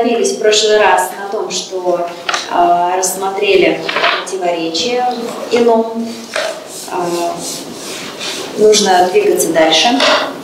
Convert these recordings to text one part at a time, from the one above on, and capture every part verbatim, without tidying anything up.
остановились в прошлый раз на том, что э, рассмотрели противоречия в ином. Э, нужно двигаться дальше.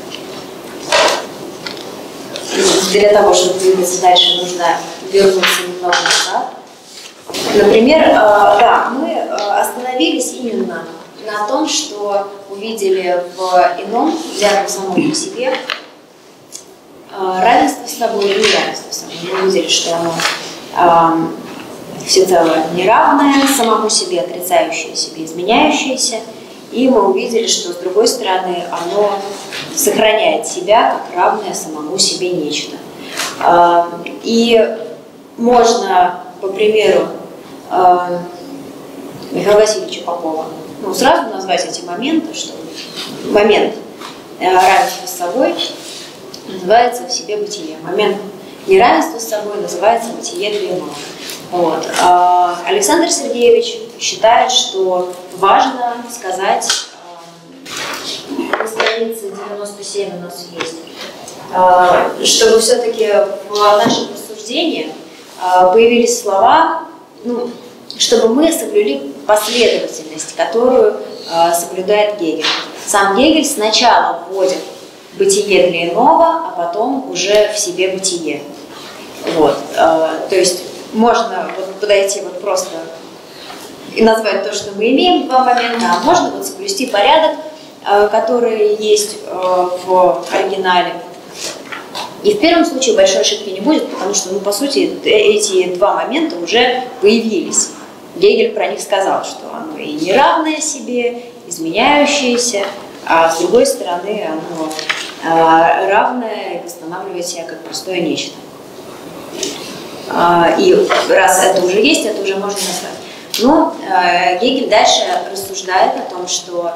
Для того, чтобы двигаться дальше, нужно вернуться немного назад. Например, э, да, мы э, остановились именно на том, что увидели в ином, взятом самом по себе, равенство с собой или неравенство с собой. Мы увидели, что оно э, всецело неравное самому себе, отрицающее себе, изменяющееся. И мы увидели, что с другой стороны оно сохраняет себя как равное самому себе нечто. Э, и можно, по примеру э, Михаила Васильевича Попова, ну, сразу назвать эти моменты, что момент э, равенства с собой называется в себе бытие. Момент неравенства с собой называется бытие для иного. Вот. А Александр Сергеевич считает, что важно сказать, на странице девяносто семь у нас есть, чтобы все-таки в нашем рассуждении появились слова, ну, чтобы мы соблюли последовательность, которую соблюдает Гегель. Сам Гегель сначала вводит бытие для иного, а потом уже в себе бытие. Вот. То есть можно вот подойти вот просто и назвать то, что мы имеем, два момента, а можно вот соблюсти порядок, который есть в оригинале. И в первом случае большой ошибки не будет, потому что, ну, по сути, эти два момента уже появились. Гегель про них сказал, что оно и неравное себе, изменяющееся, а с другой стороны оно равное и восстанавливает себя как простое нечто. И раз это уже есть, это уже можно назвать. Но Гегель дальше рассуждает о том, что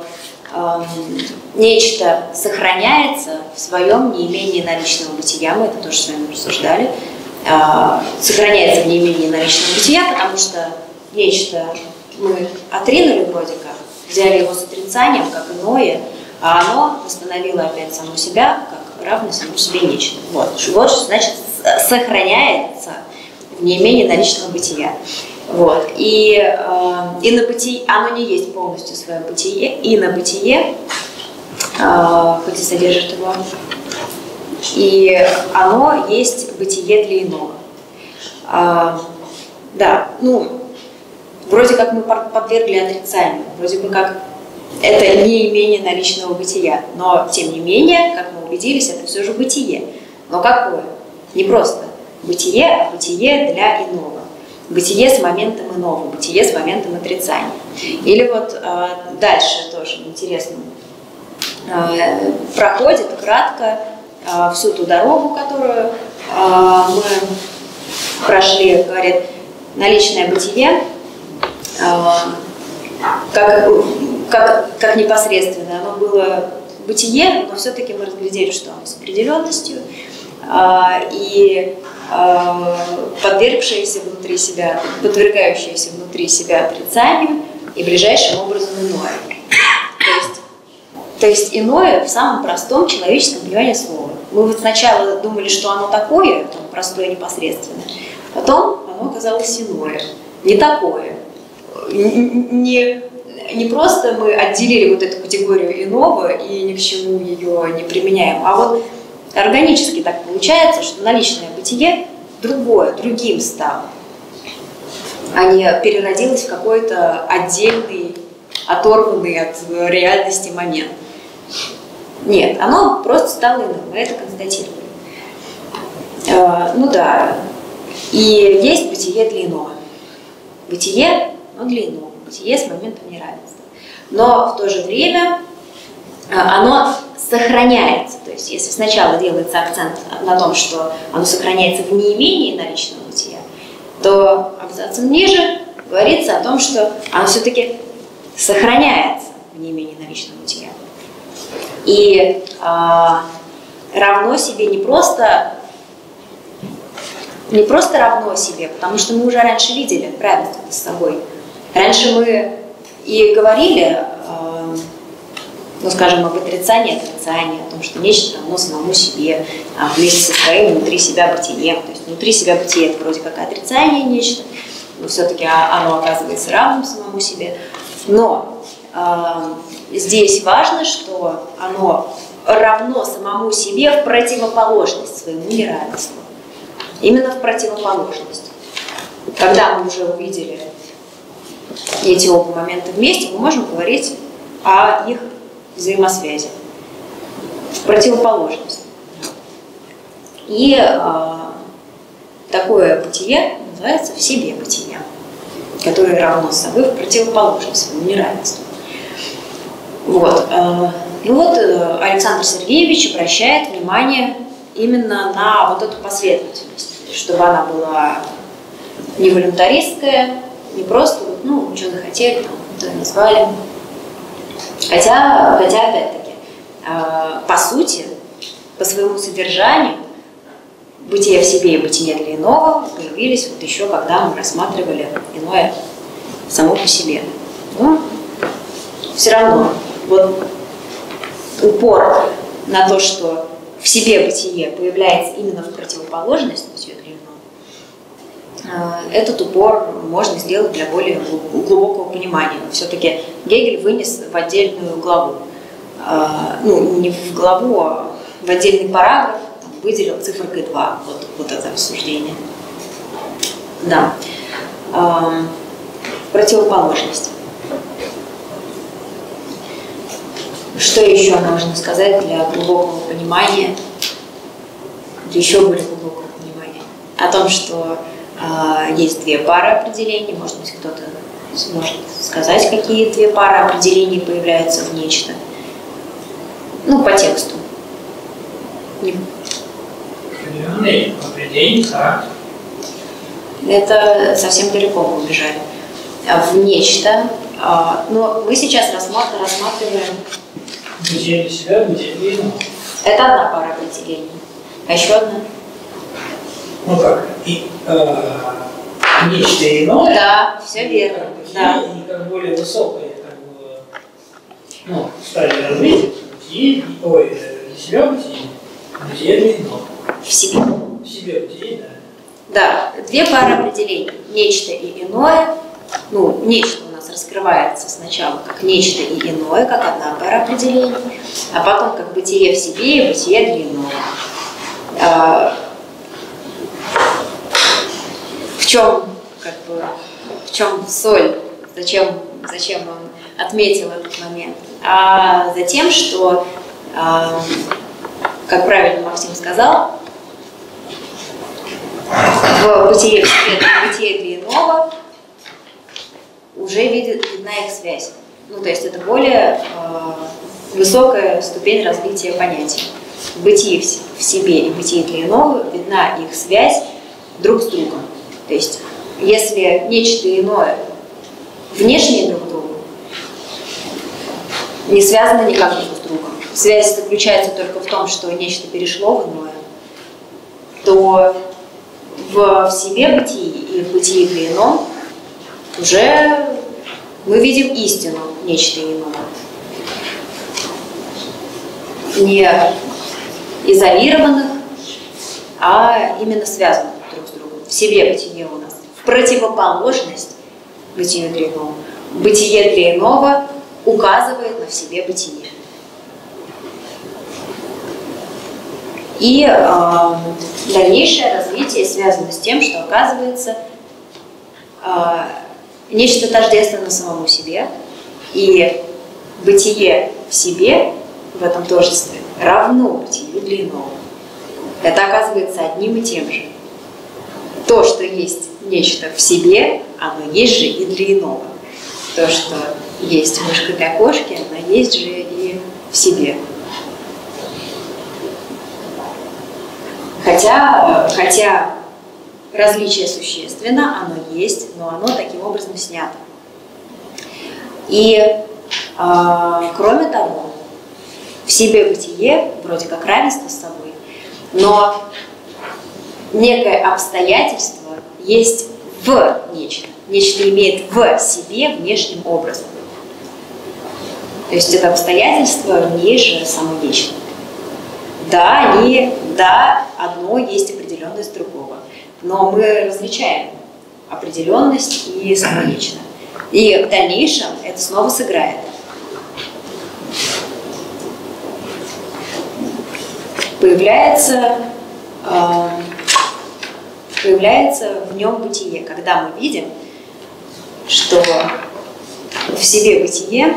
нечто сохраняется в своем неимении наличного бытия, мы это тоже с вами рассуждали, сохраняется в неимении наличного бытия, потому что нечто мы отринули вроде как, взяли его с отрицанием, как иное, а оно восстановило опять само себя, как равное самому себе нечто. Вот, вот что значит сохраняется в неимении наличного бытия. Вот. И, э, и на бытие, оно не есть полностью свое бытие, и на бытие, э, хоть и содержит его, и оно есть бытие для иного. Э, да, ну, вроде как мы подвергли отрицанию, вроде бы как это не имение наличного бытия, но тем не менее, как мы убедились, это все же бытие. Но какое? Не просто бытие, а бытие для иного. Бытие с моментом иного, бытие с моментом отрицания. Или вот э, дальше тоже интересно э, проходит кратко э, всю ту дорогу, которую э, мы прошли, говорит, наличное бытие, э, как, как, как непосредственно, оно было бытие, но все-таки мы разглядели, что оно с определенностью, э, и подвергшееся внутри себя, подвергающееся внутри себя отрицанию и ближайшим образом иное. То есть, то есть иное в самом простом человеческом понимании слова. Мы вот сначала думали, что оно такое, там, простое, непосредственное, потом оно оказалось иное, не такое. Не, не просто мы отделили вот эту категорию иного и ни к чему ее не применяем, а вот органически так получается, что наличное бытие другое, другим стало, а не переродилось в какой-то отдельный, оторванный от реальности момент. Нет, оно просто стало иным, мы это констатировали. Э, ну да, и есть бытие для иного. Бытие, но для иного, бытие с моментом неравенства. Но в то же время оно сохраняется. То есть, если сначала делается акцент на том, что оно сохраняется в неимении наличного бытия, то абзацем ниже говорится о том, что оно все-таки сохраняется в неимении наличного бытия. И а, равно себе не просто, не просто равно себе, потому что мы уже раньше видели равенство с собой. Раньше мы и говорили, ну, скажем, об отрицании отрицания, о том, что нечто равно самому себе, а вместе со своим внутри себя бытием. То есть внутри себя бытие – это вроде как отрицание нечто, но все-таки оно оказывается равным самому себе. Но э, здесь важно, что оно равно самому себе в противоположность своему неравенству. Именно в противоположность. Когда мы уже увидели эти оба момента вместе, мы можем говорить о их взаимосвязи. В противоположность. И э, такое бытие называется в себе бытие, которое равно собой в противоположность своему неравенству. Вот. Э, ну вот э, Александр Сергеевич обращает внимание именно на вот эту последовательность, чтобы она была не волюнтаристская, не просто, ну, что захотели, там, то и назвали. Хотя, хотя опять-таки, э, по сути, по своему содержанию, бытие в себе и бытие для иного появились вот еще, когда мы рассматривали иное само по себе. Но все равно вот упор на то, что в себе бытие появляется именно в противоположность бытию для иного, этот упор можно сделать для более глубокого понимания. Все-таки Гегель вынес в отдельную главу, ну не в главу, а в отдельный параграф, выделил цифрой два вот, вот это рассуждение. Да. Эм, противоположность. Что еще можно сказать для глубокого понимания, для еще более глубокого понимания? О том, что э, есть две пары определений, может быть, кто-то сможет сказать, какие две пары определений появляются в нечто. Ну, по тексту. Не... Определенный, определенный характер. Это совсем далеко мы убежали. В нечто. Но мы сейчас рассматриваем... Бытие для себя, бытие для иного. Это одна пара определений. А еще одна? Ну как? И, э, нечто иное. Да, все верно. Бытие, Да. И как более высокое, как бы, ну, стадия развития, бытие, ой, для себя бытие, бытие для иного. В себе. В себе бытие, да. Да, две пары определений. Нечто и иное. Ну, нечто у нас раскрывается сначала как нечто и иное, как одна пара определений, а потом как бытие в себе и бытие для иного. А, в чем, как бы, в чем соль? Зачем, зачем он отметил этот момент? А за тем, что, а, как правильно Максим сказал, в бытие в себе, в бытие для иного уже видит, видна их связь. Ну, то есть это более э, высокая ступень развития понятий. В бытии в, в себе и бытие для иного видна их связь друг с другом. То есть если нечто иное внешнее друг к другу, не связано никак друг с другом, связь заключается только в том, что нечто перешло в иное, то в себе бытии и в бытии для иного уже мы видим истину нечто иного. Не изолированных, а именно связанных друг с другом. В себе бытие у нас в противоположность бытию для иного. Бытие для иного указывает на в себе бытие. И э, дальнейшее развитие связано с тем, что оказывается э, нечто тождественно самому себе, и бытие в себе в этом тождестве равно бытию для иного. Это оказывается одним и тем же. То, что есть нечто в себе, оно есть же и для иного. То, что есть мышка для кошки, оно есть же и в себе. Хотя, хотя различие существенно, оно есть, но оно таким образом снято. И э, кроме того, в себе бытие вроде как равенство с собой, но некое обстоятельство есть в нечто. Нечто имеет в себе внешним образом. То есть это обстоятельства не есть же само нечто. Да, они, да, одно есть определенность другого. Но мы различаем определенность и само нечто. И в дальнейшем это снова сыграет. Появляется, э, появляется в нем бытие, когда мы видим, что в себе бытие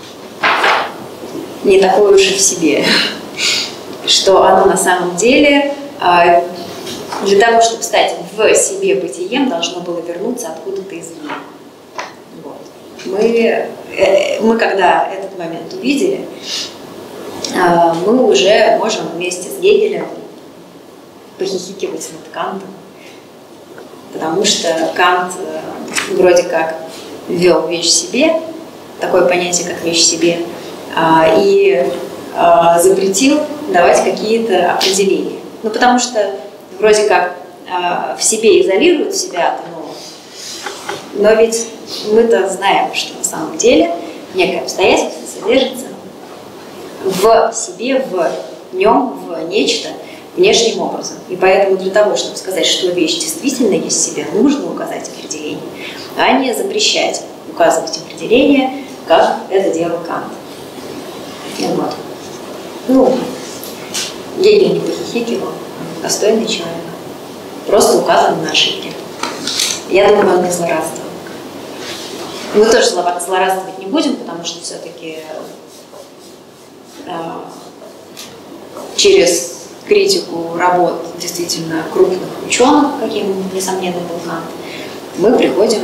не такое уж и в себе, что оно на самом деле э, для того, чтобы стать в себе бытием, должно было вернуться откуда-то извне. Вот. Мы, э, мы, когда этот момент увидели, э, мы уже можем вместе с Гегелем похихикивать над Кантом, потому что Кант э, вроде как ввел вещь в себе, такое понятие, как вещь в себе, э, и э, запретил давать какие-то определения. Ну, потому что вроде как э, в себе изолируют себя, но, но ведь мы-то знаем, что на самом деле некое обстоятельство содержится в себе, в нем, в нечто внешним образом. И поэтому для того, чтобы сказать, что вещь действительно есть в себе, нужно указать определение, а не запрещать указывать определение, как это делал Кант. Вот. Ну, Гегель не похихикивал, достойный человек. Просто указывал на ошибки. Я думаю, он не злорадствовал. Мы тоже злорадствовать не будем, потому что все-таки э, через критику работ действительно крупных ученых, каким, несомненно, был Кант, мы приходим,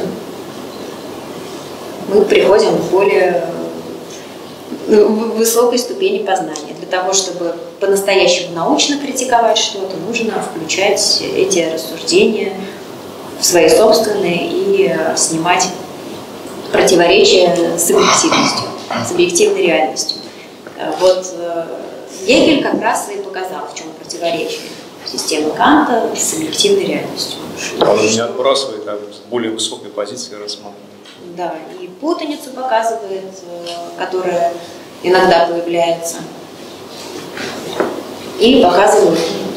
мы приходим к более высокой ступени познания. Для того, чтобы по-настоящему научно критиковать что-то, нужно включать эти рассуждения в свои собственные и снимать противоречия с объективностью, с объективной реальностью. Вот Гегель как раз и показал, в чем противоречие системы Канта с объективной реальностью. Он не отбрасывает, а с более высокой позиции рассматривает. Да, и путаницу показывает, которая иногда появляется, и показывает,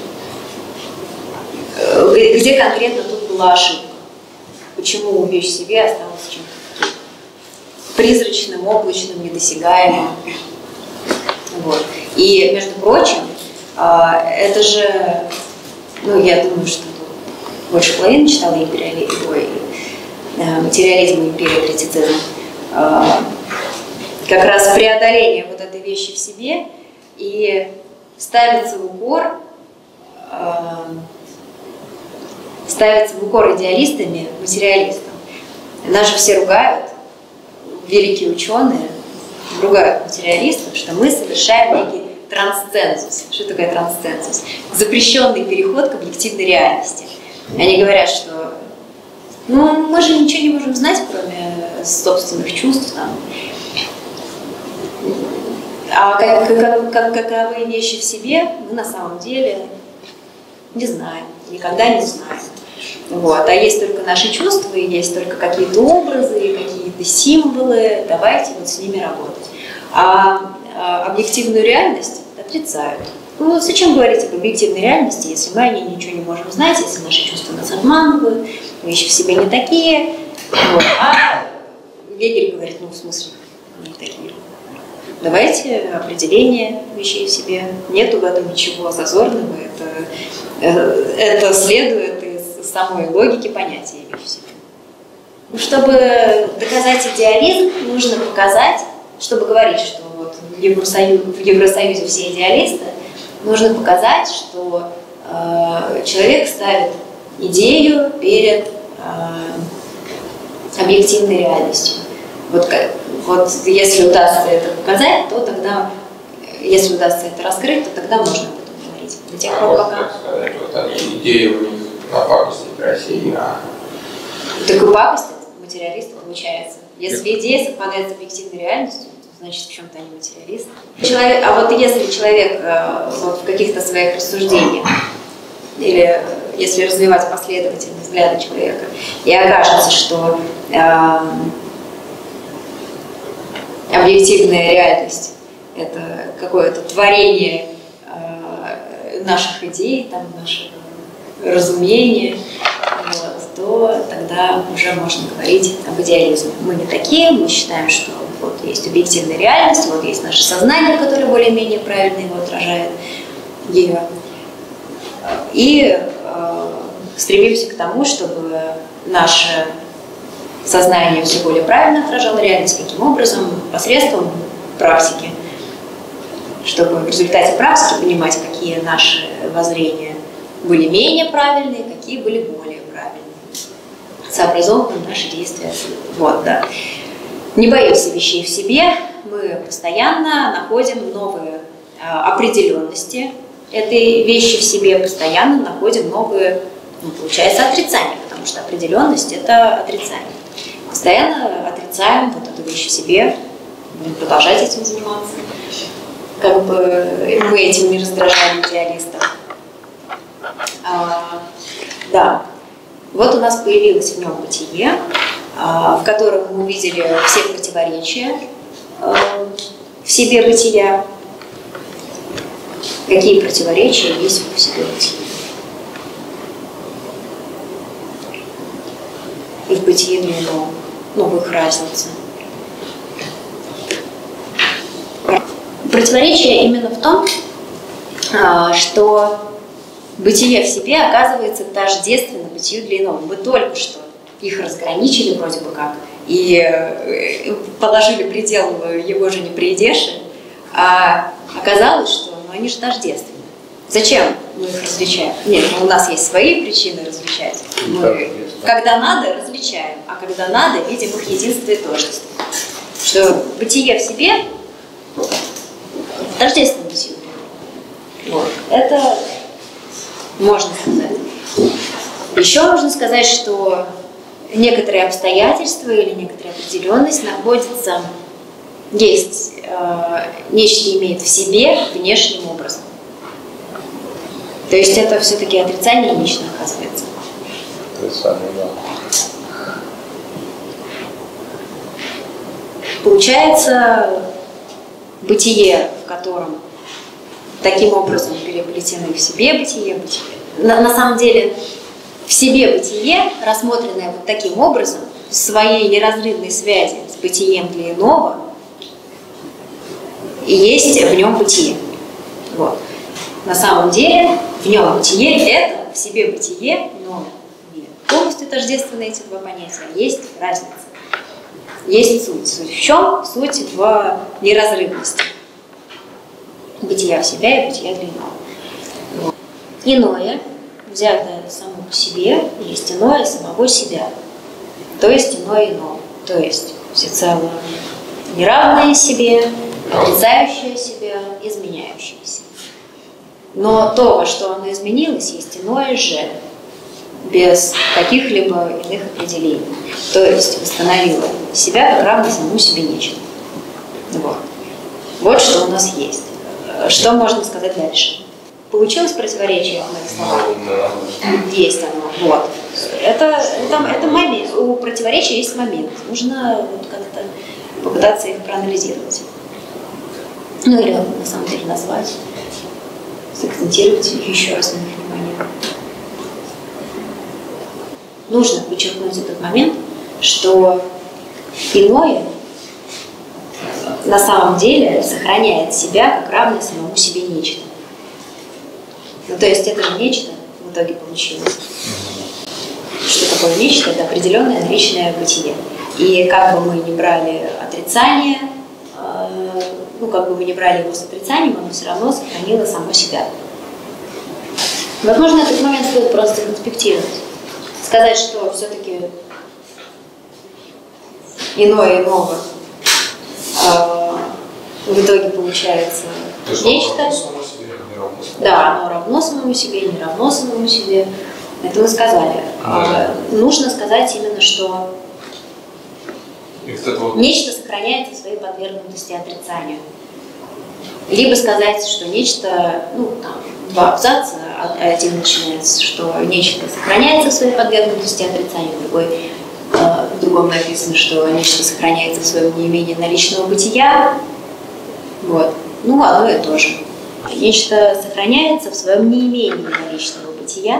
где конкретно тут была ошибка, почему вещь в себе осталась чем-то призрачным, облачным, недосягаемым. Вот. И, между прочим, это же, ну, я думаю, что больше половины читала империализм, ой, материализм, империя, критицизм. Как раз преодоление вот этой вещи в себе, и ставится в укор, ставится в укор идеалистами материалистам. Нас же все ругают, великие ученые ругают материалистов, что мы совершаем некий трансцензус. Что такое трансцензус? Запрещенный переход к объективной реальности. Они говорят, что ну, мы же ничего не можем знать, кроме собственных чувств. Там. А как, как, как, каковы вещи в себе, мы на самом деле не знаем, никогда не знаем. Вот. А есть только наши чувства, есть только какие-то образы, какие-то символы, давайте вот с ними работать. А, а объективную реальность отрицают. Ну, зачем говорить об объективной реальности, если мы о ней ничего не можем знать, если наши чувства нас обманывают, вещи в себе не такие. Вот. А Гегель говорит, ну, в смысле, не такие. Давайте определение вещей в себе. Нету в этом ничего зазорного. Это, это следует из самой логики понятия вещи в себе. Чтобы доказать идеализм, нужно показать, чтобы говорить, что вот в, Евросоюзе, в Евросоюзе все идеалисты, нужно показать, что э, человек ставит идею перед э, объективной реальностью. Вот, вот если удастся это показать, то тогда, если удастся это раскрыть, то тогда можно об этом говорить. До тех пор, а пока... сказать, вот они, идеи у них напакостить России, а... Так и пакость материалиста получается. Если идея совпадает с объективной реальностью, значит, в чем-то они материалисты. Человек, а вот если человек э, вот, в каких-то своих рассуждениях, или если развивать последовательные взгляды человека, и окажется, что э, объективная реальность – это какое-то творение э, наших идей, там, нашего разумения, вот, то тогда уже можно говорить об идеализме. Мы не такие, мы считаем, что вот есть объективная реальность, вот есть наше сознание, которое более-менее правильно его отражает, ее. И э, стремимся к тому, чтобы наше сознание все более правильно отражало реальность. Каким образом? Посредством практики. Чтобы в результате практики понимать, какие наши воззрения были менее правильные, какие были более правильные. Сообразовываем наши действия. Вот, да. Не боимся вещей в себе. Мы постоянно находим новые э, определенности этой вещи в себе, постоянно находим новые, ну, получается, отрицания, потому что определенность – это отрицание. Постоянно отрицаем вот эту вещь в себе, будем продолжать этим заниматься, как бы мы этим не раздражали идеалистов. А, да, вот у нас появилось в нем бытие, а, в котором мы увидели все противоречия а, в себе бытия. Какие противоречия есть в себе бытие? И в бытие иного, ну, в их разнице. Противоречие именно в том, что бытие в себе оказывается тождественно бытию для иного. Мы только что их разграничили вроде бы как и положили предел, его же не приедешь, а оказалось, что ну, они же тождественны. Зачем мы их различаем? Нет, у нас есть свои причины различать. Мы, когда надо, различаем, а когда надо, видим их единство и тождество. Что бытие в себе тождественно бытию. Вот. Это можно сказать. Еще можно сказать, что некоторые обстоятельства или некоторая определенность находится, есть, э, нечто имеет в себе внешним образом. То есть это все-таки отрицание нечто оказывается. Отрицание, да. Получается, бытие, в котором таким образом переплетены в себе бытие, бытие. На, на самом деле, в себе бытие, рассмотренное вот таким образом, в своей неразрывной связи с бытием для иного, и есть в нем бытие. Вот. На самом деле, в нем бытие – это в себе бытие, но не полностью тождественны эти два понятия, есть разница. Есть суть. Суть в чем? Суть в неразрывности бытия в себя и бытия для иного. Вот. Иное, взятое само по себе, есть иное самого себя. То есть иное иного. То есть всецело неравное себе, отрицающее себя, изменяющееся. Но то, во что оно изменилось, есть иное же, без каких-либо иных определений. То есть восстановило себя как равно самому себе нечто. Вот. Вот что у нас есть. Что можно сказать дальше? Получилось противоречие в моих словах? Есть оно. Вот. Это, это, это момент. У противоречия есть момент. Нужно вот как-то попытаться их проанализировать. Ну или на самом деле назвать, сакцентировать еще раз на их внимание. Нужно подчеркнуть этот момент, что иное на самом деле сохраняет себя как равное самому себе нечто. Ну, то есть это же нечто в итоге получилось. Что такое нечто? Это определенное наличное бытие. И как бы мы ни брали отрицание, э, ну как бы мы ни брали его с отрицанием, оно все равно сохранило само себя. Возможно, этот момент стоит просто конспектировать. Сказать, что все-таки иное иного э, в итоге получается нечто. Да, оно равно самому себе, не равно самому себе. Это мы сказали. А, нужно сказать именно, что нечто сохраняется в своей подвергнутости отрицанию. Либо сказать, что нечто, ну, там, два абзаца, один начинается, что нечто сохраняется в своей подвергнутости отрицанию, другой, э, в другом написано, что нечто сохраняется в своем неимении наличного бытия. Вот. Ну, одно и то же. Нечто сохраняется в своем неимении наличного бытия.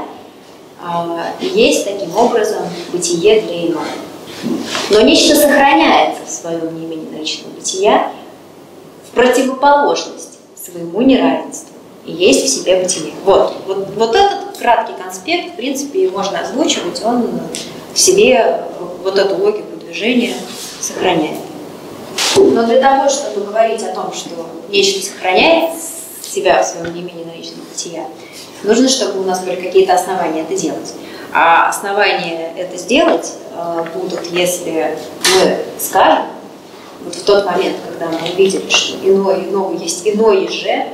И есть таким образом бытие для иного. Но нечто сохраняется в своем неимении наличного бытия в противоположность своему неравенству. И есть в себе бытие. Вот, вот, вот этот краткий конспект, в принципе, можно озвучивать, он в себе вот эту логику движения сохраняет. Но для того, чтобы говорить о том, что нечто сохраняет себя в своем неимении наличного бытия, нужно, чтобы у нас были какие-то основания это делать. А основания это сделать э, будут, если мы скажем, вот в тот момент, когда мы увидели, что иное иного есть иное же,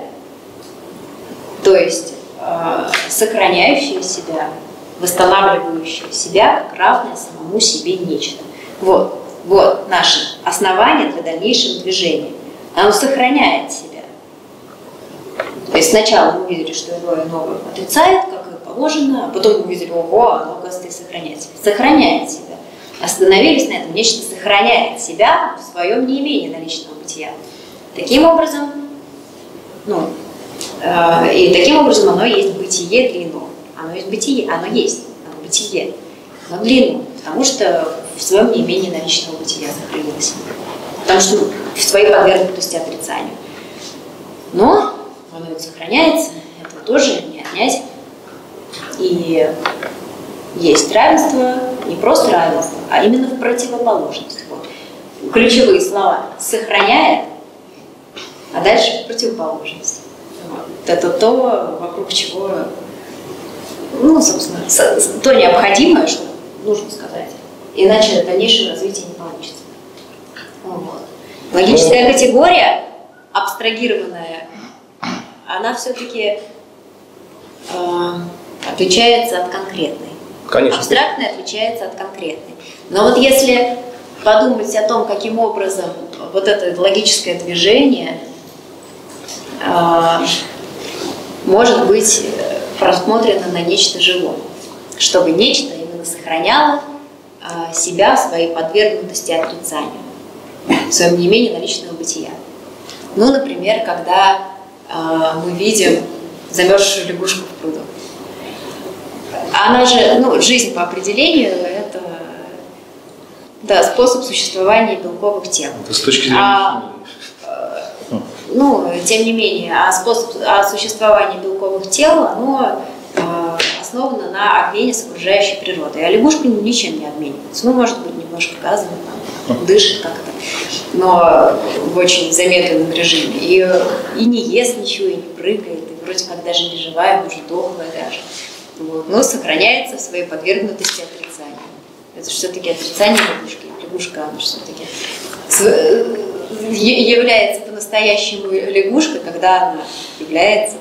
то есть э, сохраняющее себя, восстанавливающее себя как равное самому себе нечто. Вот, вот наше основание для дальнейшего движения. Оно сохраняет себя. То есть сначала мы увидели, что иное иного отрицает, как и положено, а потом мы увидели, ого, оно, оказывается, и сохраняет себя. Сохраняет себя. Остановились на этом, нечто сохраняет себя в своем неимении наличного бытия. Таким образом, ну, э, и таким образом оно есть бытие для иного. Оно есть бытие, оно есть, оно бытие, но для иного, потому что в своем неимении наличного бытия сохранилось. Потому что ну, в своей подвергнутости отрицанию. Но оно ведь сохраняется, этого тоже не отнять. И есть равенство, не просто равенство, а именно в противоположность. Вот. Ключевые слова «сохраняет», а дальше в противоположность. Вот. Это то, вокруг чего, ну, собственно, то необходимое, что нужно сказать. Иначе дальнейшее развитие не получится. Вот. Логическая категория, абстрагированная, она все-таки э, отличается от конкретной. Конечно. Абстрактная отличается от конкретной. Но вот если подумать о том, каким образом вот это логическое движение э, может быть просмотрено на нечто живое, чтобы нечто именно сохраняло э, себя в своей подвергнутости отрицанию, в своем неимении наличного бытия. Ну, например, когда э, мы видим замерзшую лягушку в пруду. Она же, ну, жизнь по определению, это да, способ существования белковых тел. Это с точки зрения а, э, ну, тем не менее, а способ а существования белковых тел, оно э, основано на обмене с окружающей природой. А лягушка ничем не обменивается. Ну, может быть, немножко газом, там, дышит как-то, но в очень замедленном режиме. И, и не ест ничего, и не прыгает, и вроде как даже не живая, уже дохлая даже. Вот. Но сохраняется в своей подвергнутости отрицанию. Это все-таки отрицание лягушки. Лягушка, она все-таки является по-настоящему лягушкой, когда она является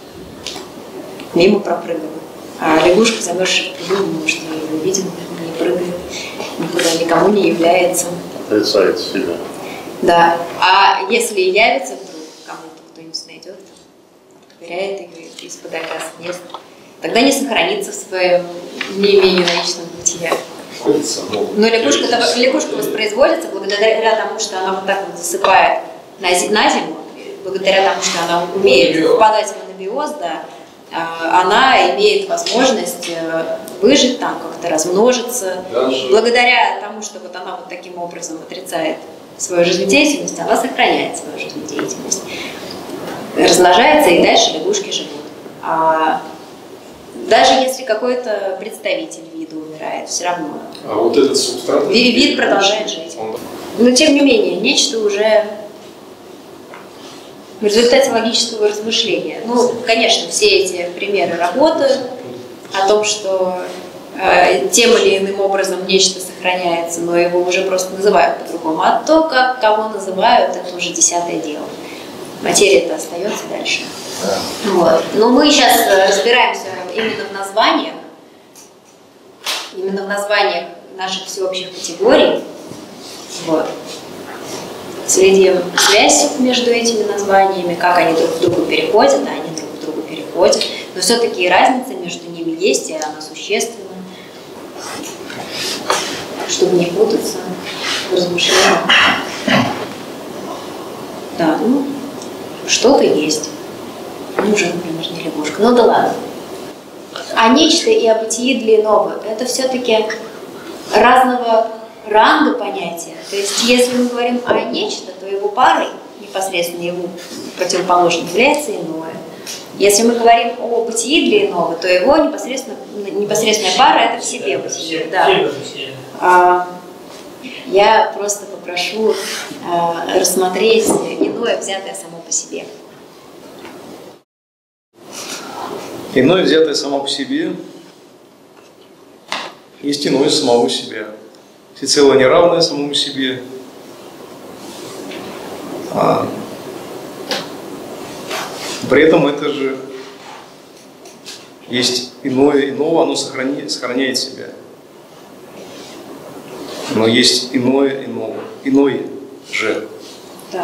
мимо пропрыгала. А лягушка, замерзшая в пруду, мы, что мы ее видим, не прыгает, никуда никому не является. Отрицает себя. Да. А если явится вдруг кому-то, кто-нибудь найдет, проверяет ее из-под с места, тогда не сохранится в своем неимении наличного бытия. Но лягушка, лягушка воспроизводится благодаря тому, что она вот так вот засыпает на зиму, благодаря тому, что она умеет впадать в анабиоз, да, она имеет возможность выжить там, как-то размножиться. Благодаря тому, что вот она вот таким образом отрицает свою жизнедеятельность, она сохраняет свою жизнедеятельность. Размножается, и дальше лягушки живут. А даже если какой-то представитель вида умирает, все равно а вот этот субстрат, вид, вид продолжает жить. Но тем не менее, нечто уже в результате логического размышления. Ну, конечно, все эти примеры работают о том, что э, тем или иным образом нечто сохраняется, но его уже просто называют по-другому. А то, как кого называют, это уже десятое дело. Материя-то остается дальше. Вот. Но мы сейчас разбираемся именно в названиях, именно в названиях наших всеобщих категорий. Вот. Следим связь между этими названиями, как они друг к другу переходят, а они друг к другу переходят. Но все-таки разница между ними есть, и она существенна. чтобы не путаться в размышлениях. Да, ну, что-то есть. Ну, уже, например, не лягушка. Ну да ладно. А нечто и о бытии для иного – это все-таки разного ранга понятия. То есть, если мы говорим о нечто, то его парой, непосредственно его противоположным, является иное. Если мы говорим о бытии для иного, то его непосредственно, непосредственная пара – это в себе бытие. Да. А, я просто попрошу а, рассмотреть иное, взятое само по себе. Иное, взятое само по себе, есть иное самого себя. Всецело неравное самому себе. А при этом это же есть иное иного, оно сохраняет, сохраняет себя. Но есть иное иного, иное же. Да.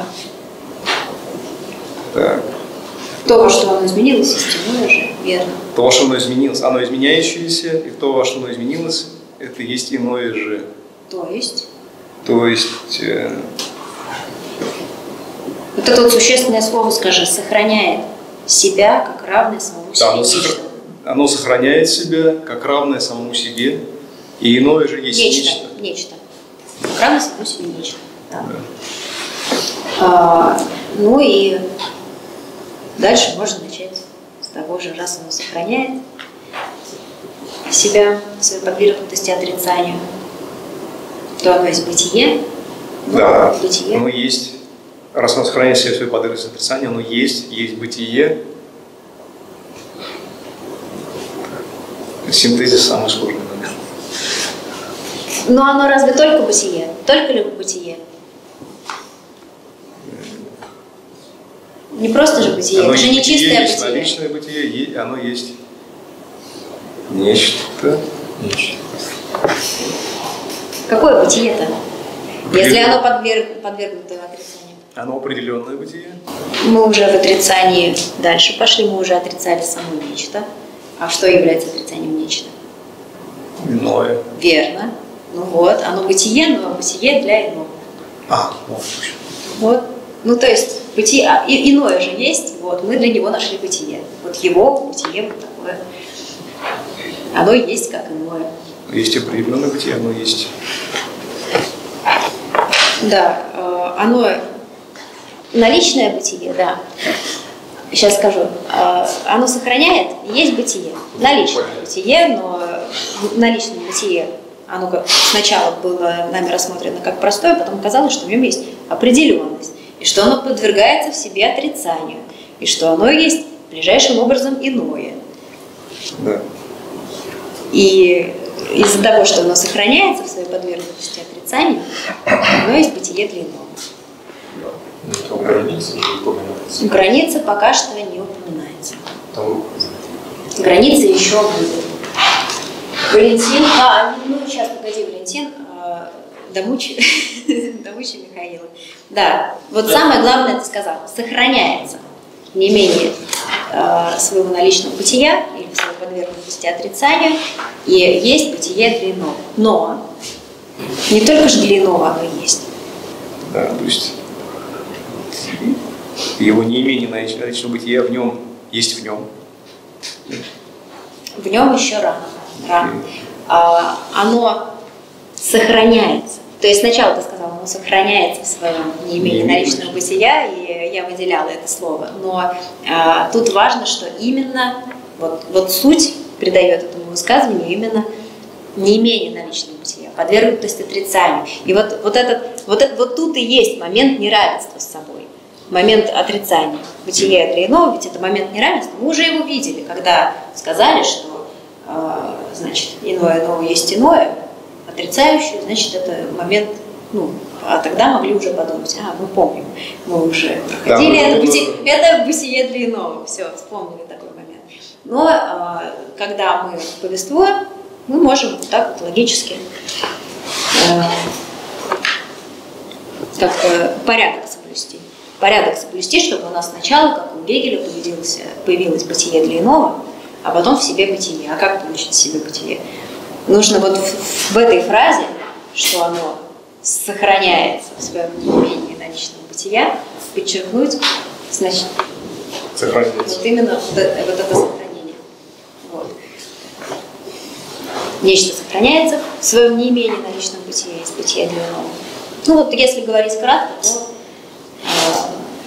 Так. То, во что оно изменилось, есть иное же, верно. То, во что оно изменилось, оно изменяющееся, и то, во что оно изменилось, это есть иное же. То есть? То есть... Э... Вот это вот существенное слово, скажи, сохраняет себя как равное самому себе. Да, оно, сохр... оно сохраняет себя как равное самому себе, и иное же есть нечто. Нечто. Нечто. Как равное самому себе нечто. Да. Да. А, ну и дальше можно начать с того же, раз оно сохраняет себя в своей подвергнутости отрицанию, то оно есть бытие. Ну, Да, бытие. оно есть. Раз оно сохраняет себя в своей подвергнутости отрицанию, оно есть, есть бытие. Синтезис самый сложный момент. Но оно разве только бытие? Только ли бытие? Не просто же бытие, Оно это же не бытие, чистое есть бытие. наличное бытие, и оно есть нечто. Нечто. Какое бытие-то? Если оно подверг, подвергнуто отрицанию. Оно определенное бытие. Мы уже в отрицании дальше пошли, мы уже отрицали само нечто. А что является отрицанием нечто? Иное. Верно. Ну вот, оно бытие, но бытие для иного. А, вот. Вот. Ну то есть бытие, а, и, иное же есть, вот, мы для него нашли бытие. Вот его бытие вот такое. Оно есть как иное. Есть определенное бытие, оно есть. Да, э, оно наличное бытие, да. Сейчас скажу. Э, оно сохраняет, есть бытие. Наличное бытие, но наличное бытие, оно как сначала было нами рассмотрено как простое, потом оказалось, что в нем есть определенность, и что оно подвергается в себе отрицанию, и что оно есть ближайшим образом иное. Да. И из-за того, что оно сохраняется в своей подвергнутости отрицанию, оно есть бытие для иного. Но граница не упоминается. Граница пока что не упоминается. Там... Граница еще будет. Валентин, а, ну сейчас, погоди, Валентин, а, домучи, домучи Михаила. Да, вот самое главное ты сказал, сохраняется не менее э, своего наличного бытия или своей подвергнутости отрицанию, и есть бытие для иного. Но не только же для иного оно есть. Да, то есть его неимение наличного бытия в нем есть в нем. В нем еще рано. рано. А, оно сохраняется. То есть сначала ты сказал, оно сохраняется в своем неимении наличного бытия, и я выделяла это слово. Но а, тут важно, что именно вот, вот суть придает этому высказыванию именно неимение наличного бытия, подвергнутость отрицанию. И вот, вот, этот, вот, это, вот тут и есть момент неравенства с собой. Момент отрицания бытия для иного, ведь это момент неравенства. Мы уже его видели, когда сказали, что э, значит, иное иного есть иное, отрицающее, значит, это момент, ну, а тогда могли уже подумать, а, мы помним, мы уже проходили, да, это, бытие, это бытие для иного, все, вспомнили такой момент. Но э, когда мы повествуем, мы можем вот так вот логически э, как-то порядок соблюсти. Порядок соблюсти, чтобы у нас сначала, как у Гегеля, появилось, появилось бытие для иного, а потом в себе бытие. А как получить в себе бытие? Нужно вот в, в этой фразе что оно сохраняется в своем неимении наличного бытия, подчеркнуть, значит, Сохраняется. вот именно вот это, вот это сохранение. Вот. Нечто сохраняется в своем неимении наличного бытия из бытия для иного. Ну вот, если говорить кратко, то э,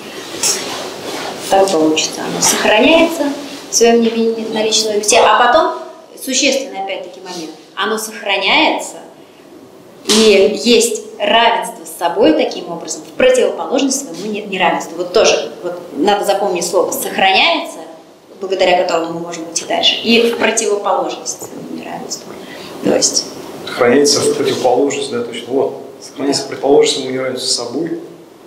так получится. Оно сохраняется в своем неимении наличного бытия, а потом, существенный опять-таки момент, оно сохраняется, и есть равенство с собой таким образом, в противоположность своему неравенству. Вот тоже вот надо запомнить слово «сохраняется», благодаря которому мы можем идти дальше, и в противоположность своему неравенству. То есть... Сохраняется в противоположность, да, точно. Вот. Сохраняется в противоположность своему неравенству с собой.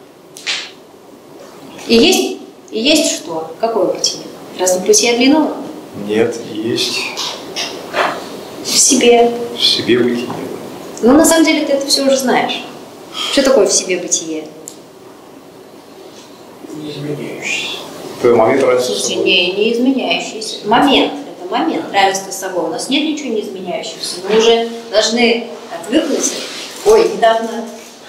И есть, и есть что? Какое бытие? Разве бытие для иного? Нет, есть. В себе. В себе бытие. Ну, на самом деле, ты это все уже знаешь. Что такое в себе бытие? Не изменяющийся. Это момент равенства с собой. Не, не изменяющийся. Момент. Это момент равенства с собой. У нас нет ничего не изменяющегося. Мы уже должны отвыкнуть. Ой, недавно...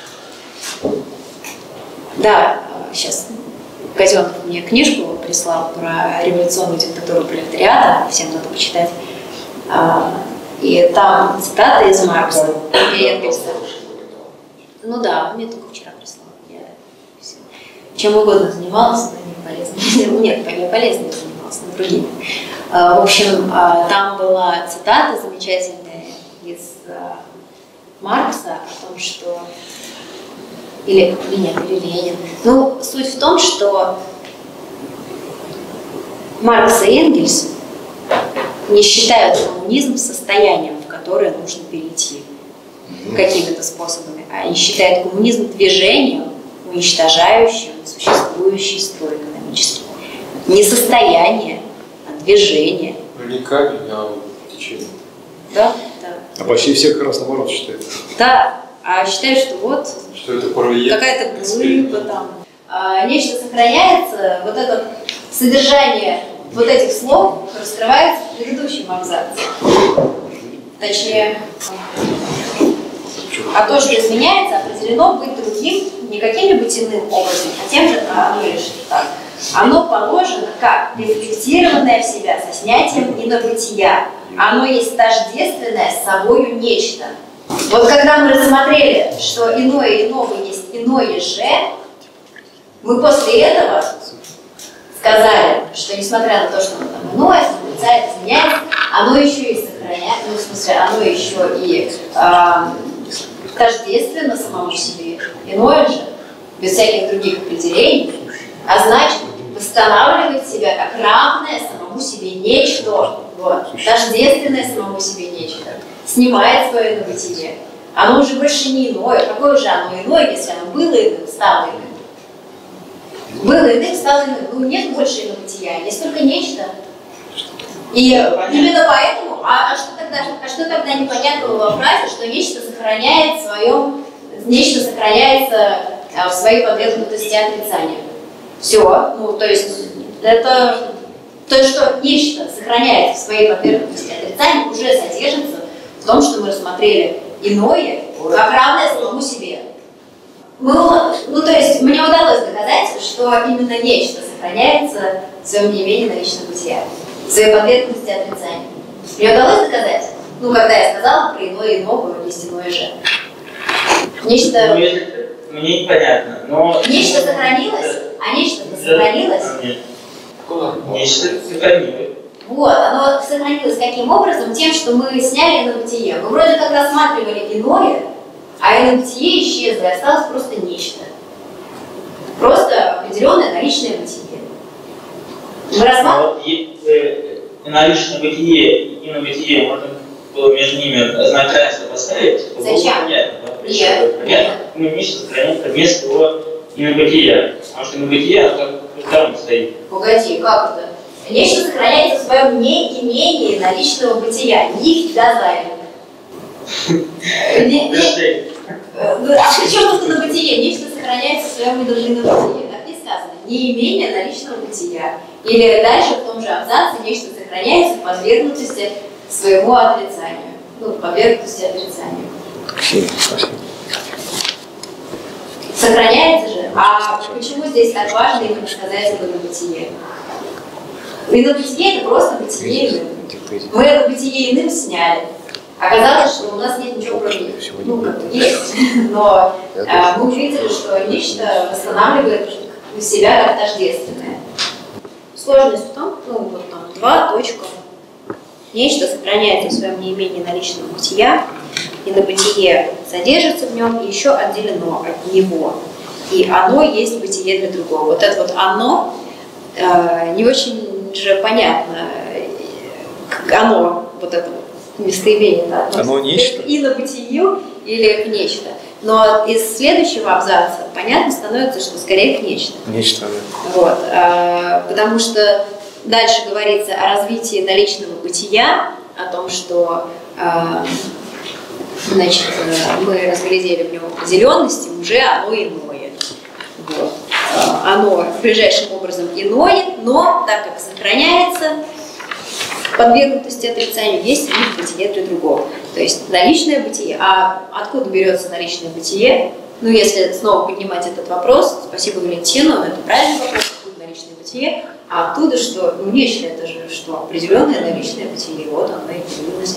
Да, сейчас Казенов мне книжку прислал про революционную диктатуру пролетариата. Всем надо почитать. И там цитата из Маркса и Энгельса. Ну да, мне только вчера прислал. Я чем угодно занималась, но не полезно. Нет, не полезно занималась, но другими. В общем, там была цитата замечательная из Маркса о том, что... Или, или нет, или Ленин. Ну, суть в том, что Маркс и Энгельс не считают коммунизм состоянием, в которое нужно перейти какими-то способами, а они считают коммунизм движением, уничтожающим существующий строй экономический. Не состояние, а движение. Не камень, а течение. Да, да. А почти все как раз наоборот считают. Да, а считают, что вот Что это проект? какая-то глыба там. А, нечто сохраняется, вот это содержание вот этих слов раскрывается в предыдущем абзаце. Точнее, а то, что изменяется, определено быть другим не каким-нибудь иным образом, а тем же, а, ну, лишь так. Оно положено как рефлектированное в себя со снятием инобытия. Оно есть тождественное с собою нечто. Вот когда мы рассмотрели, что иное иного есть иное же, мы после этого сказали, что несмотря на то, что оно там иное, отрицает, изменяется, оно еще и сохраняет, ну, в смысле, оно еще и э, тождественно самому себе, иное же, без всяких других определений, а значит, восстанавливает себя как равное самому себе нечто, вот, тождественное самому себе нечто, снимает свое инобытие. Оно уже больше не иное. Какое же оно иное, если оно было иным, стало иным? Было иным, стало иным. Ну, нет больше инобытия, есть только нечто. И именно поэтому, а, а, что тогда, а что тогда непонятного во фразе, что нечто сохраняет в своем, нечто сохраняется а, в своей подвергнутости отрицанию? Все, ну, то есть, это, то есть, что нечто сохраняется в своей подвергнутости отрицанию, уже содержится в том, что мы рассмотрели иное, как равное самому себе. Мы, ну, то есть, мне удалось доказать, что именно нечто сохраняется в своем неимении наличного бытия, в своей подвергнутости отрицанию. Мне удалось доказать? Ну, когда я сказала про иное и новое, есть иное же. Нечто... Ну, мне непонятно, но... Нечто сохранилось, а нечто-то сохранилось. Нет. Нечто сохранилось. Вот, оно сохранилось каким образом? Тем, что мы сняли инобытие. Мы вроде как рассматривали иное, а инобытие исчезло, и осталось просто нечто. Просто определенное наличное бытие. Мы рассматривали... Вот, наличное бытие и инобытие, можно было между ними знак равенства поставить? Зачем? Понятно, да? Нет. Понятно. Ну, нечто сохраняется вместо его инобытия. Потому что инобытие, оно как там стоит. Погоди, как это? Нечто сохраняется в своем неимении наличного бытия. Нихт газаль. А при чем тут инобытие? Нечто сохраняется в своем инобытии. Так не сказано. Неимение наличного бытия. Или дальше в том же абзаце нечто сохраняется в подвергнутости своему отрицанию. Ну, в подвергнутости отрицанию. Ксения, спасибо. Сохраняется же. А почему здесь так важно именно сказать об инобытие? Инобытие — это просто бытие иным. Мы это бытие иным сняли. Оказалось, что у нас нет ничего кроме, ну, как бы есть, но а, мы увидели, что нечто восстанавливает себя как тождественное. Сложность в том, ну, вот там, два, точка. Нечто сохраняется в своем неимении наличного бытия, инобытие содержится в нем и еще отделено от него. И оно есть бытие для другого. Вот это вот оно э, не очень же понятно, как оно, вот это вот местоимение, да, оно нечто. И на бытию или к нечто. Но из следующего абзаца понятно становится, что скорее к нечто. Нечто, да. Вот, э, потому что дальше говорится о развитии наличного бытия, о том, что э, значит, э, мы разглядели в нем определенности, уже оно иное. Вот. Э, оно ближайшим образом иное, но так как сохраняется подвергнутости отрицанию, есть у них бытие для другого. То есть наличное бытие. А откуда берется наличное бытие? Ну, если снова поднимать этот вопрос, спасибо Валентину, это правильный вопрос, откуда наличное бытие, а оттуда, что ну, нечто, это же что, определенное наличное бытие, вот оно и появилось.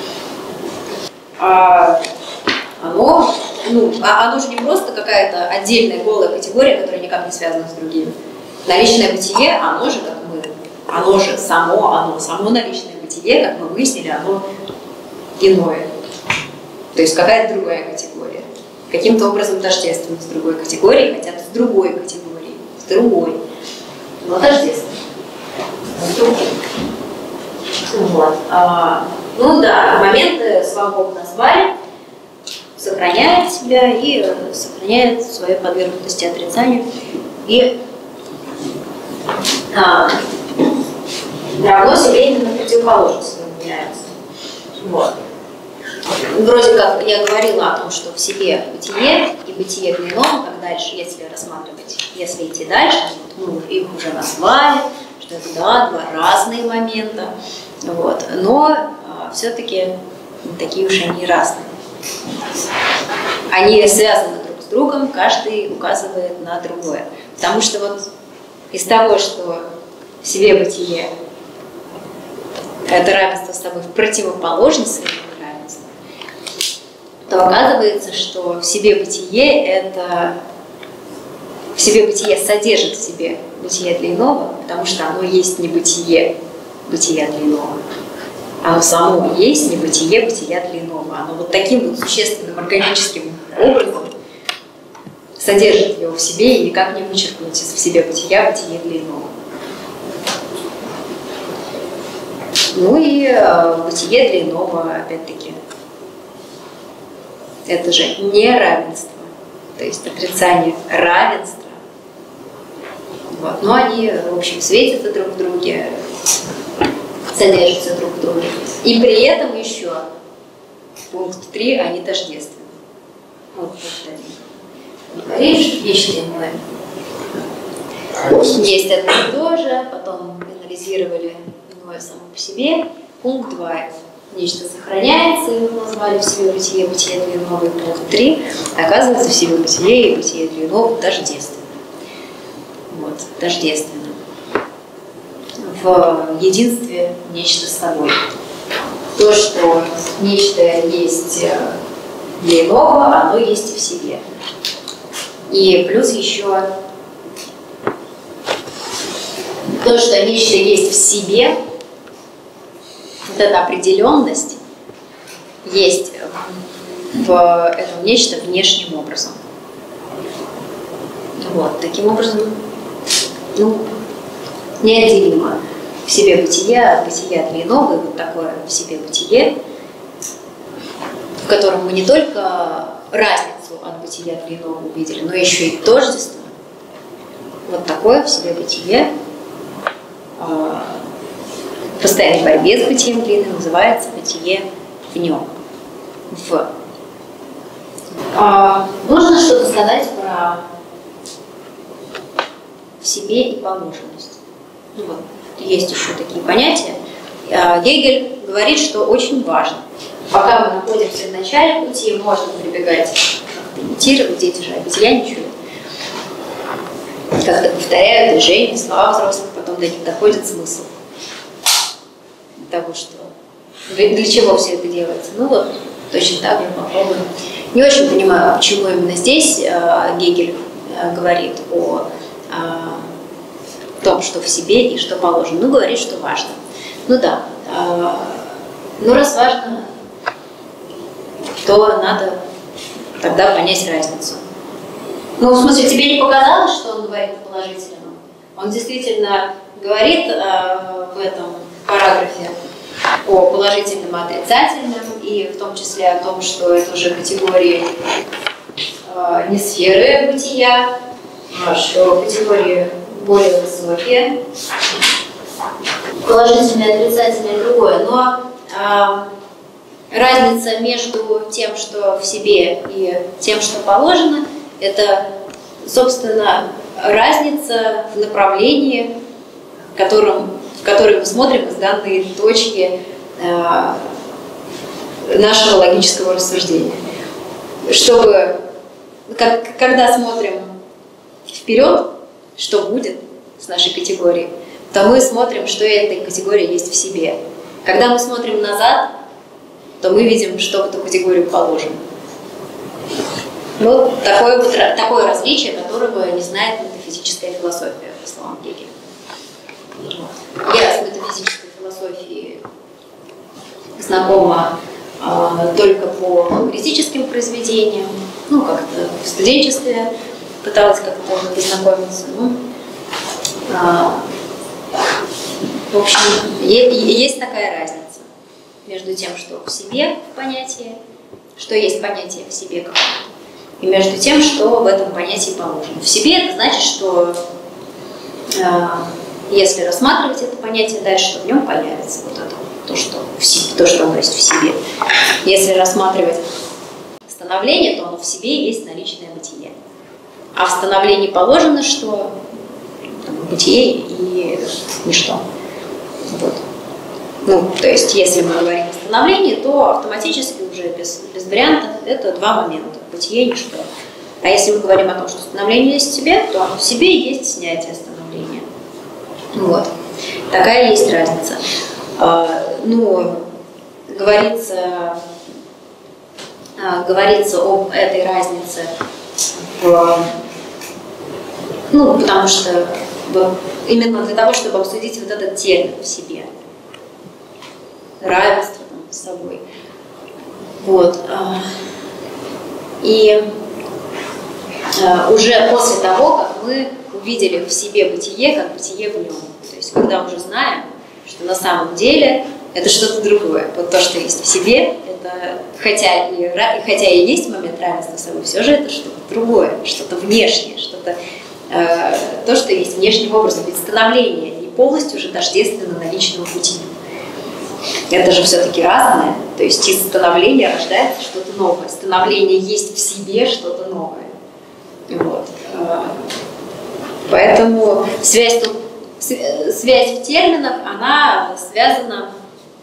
А оно, ну, а оно же не просто какая-то отдельная голая категория, которая никак не связана с другими. Наличное бытие, оно же, как мы, оно же само, оно само наличное бытие, как мы выяснили, оно иное. То есть какая-то другая категория. Каким-то образом тождественно с другой категорией, хотя с другой категорией, с другой. Но тождественно. С другой. Вот. А, ну да, моменты свободы назвали, сохраняет себя и сохраняет свою подвергнутость отрицанию. И а, равно себе именно противоположность своему неравенству. Вот. Вроде как я говорила о том, что в себе бытие и бытие для иного, как дальше, если рассматривать, если идти дальше, вот, мы их уже назвали, что это да, два разные момента, вот, но а, все-таки такие уж они разные. Они связаны друг с другом, каждый указывает на другое. Потому что вот из того, что в себе бытие это равенство с тобой в противоположность своему равенству, то оказывается, что в себе бытие это в себе бытие содержит в себе бытие для иного, потому что оно есть не бытие бытия для иного. Оно само есть не бытие бытия для иного. Оно вот таким вот существенным органическим образом содержит его в себе и никак не вычеркнуть из себе бытия бытие для иного. Ну и э, бытие для иного, опять-таки, это же неравенство, то есть отрицание равенства. Вот. Но они, в общем, светятся друг в друге, содержатся друг в друге. И при этом еще, пункт три, они тождественны. Вот пункт один. Говоришь, нечто иное. Есть одно и то же, потом анализировали иное само по себе. Пункт два. Нечто сохраняется, его назвали в себе бытие, бытие для иного. И пункт три. Оказывается, в себе бытие и бытие для иного тождественны. Вот, тождественно. В единстве нечто с собой. То, что нечто есть для иного, оно есть и в себе. И плюс еще то, что нечто есть в себе, вот эта определенность есть в этом нечто внешним образом. Вот, таким образом, ну, неотделимо в себе бытие от бытия для иного, и вот такое в себе бытие, в котором мы не только разницу от бытия для иного увидели, но еще и тождество. Вот такое в себе бытие в постоянной борьбе с бытием для иного называется бытие в нем. В. А, нужно что-то сказать про в себе и положенность. Ну, вот, есть еще такие понятия. Гегель говорит, что очень важно пока мы находимся в начале пути, можно прибегать, как-то имитировать, дети же обезьяничают, как-то повторяют движения, слова взрослых, потом до них доходит смысл того, что для чего все это делается. Ну вот, точно так же попробуем. Не очень понимаю, почему именно здесь э, Гегель э, говорит о э, том, что в себе и что положено. Ну, говорит, что важно. Ну да. Э, ну, раз важно, то надо тогда понять разницу. Ну, в смысле, тебе не показалось, что он говорит о положительном? Он действительно говорит э, в этом параграфе о положительном и отрицательном, и в том числе о том, что это уже категории э, не сферы бытия, а что категории более высокие. Положительное и отрицательное другое. Но э, разница между тем, что в себе, и тем, что положено, это, собственно, разница в направлении, в котором в которой мы смотрим из данной точки э, нашего логического рассуждения. Чтобы, как, когда смотрим вперед, что будет с нашей категорией, то мы смотрим, что эта категория есть в себе. Когда мы смотрим назад, то мы видим, что в эту категорию положено. Вот такое, вот, такое различие, которого не знает метафизическая философия, по словам Гегеля. Я с метафизической философией знакома э, только по критическим произведениям, ну, как-то в студенчестве пыталась как-то познакомиться. Ну, э, в общем, есть такая разница между тем, что в себе в понятии, что есть понятие в себе какое-то, и между тем, что в этом понятии положено. В себе это значит, что э, если рассматривать это понятие дальше, то в нем появится вот это, то, что, в себе, то, что оно есть в себе. Если рассматривать становление, то оно в себе есть наличное бытие. А в становлении положено, что там, бытие и ничто. Вот. Ну, то есть, если мы говорим о становлении, то автоматически уже без, без вариантов это два момента – бытие и ничто. А если мы говорим о том, что становление есть в себе, то оно в себе есть снятие становления. Вот. Такая есть разница. А, ну, говорится, а, говорится об этой разнице, в, ну, потому что в, именно для того, чтобы обсудить вот этот термин в себе. Равенство там, с собой. Вот. А, и а, уже после того, как мы увидели в себе бытие, как бытие в нем. То есть, когда уже знаем, что на самом деле это что-то другое. Вот то, что есть в себе, это, хотя и, хотя и есть момент равенства с собой, все же это что-то другое, что-то внешнее, что-то, э, то, что есть внешним образом. Ведь становление не полностью уже тождественно наличному пути. Это же все-таки разное. То есть из становления рождается что-то новое. Становление есть в себе что-то новое. Вот. Поэтому связь, тут, связь в терминах, она связана,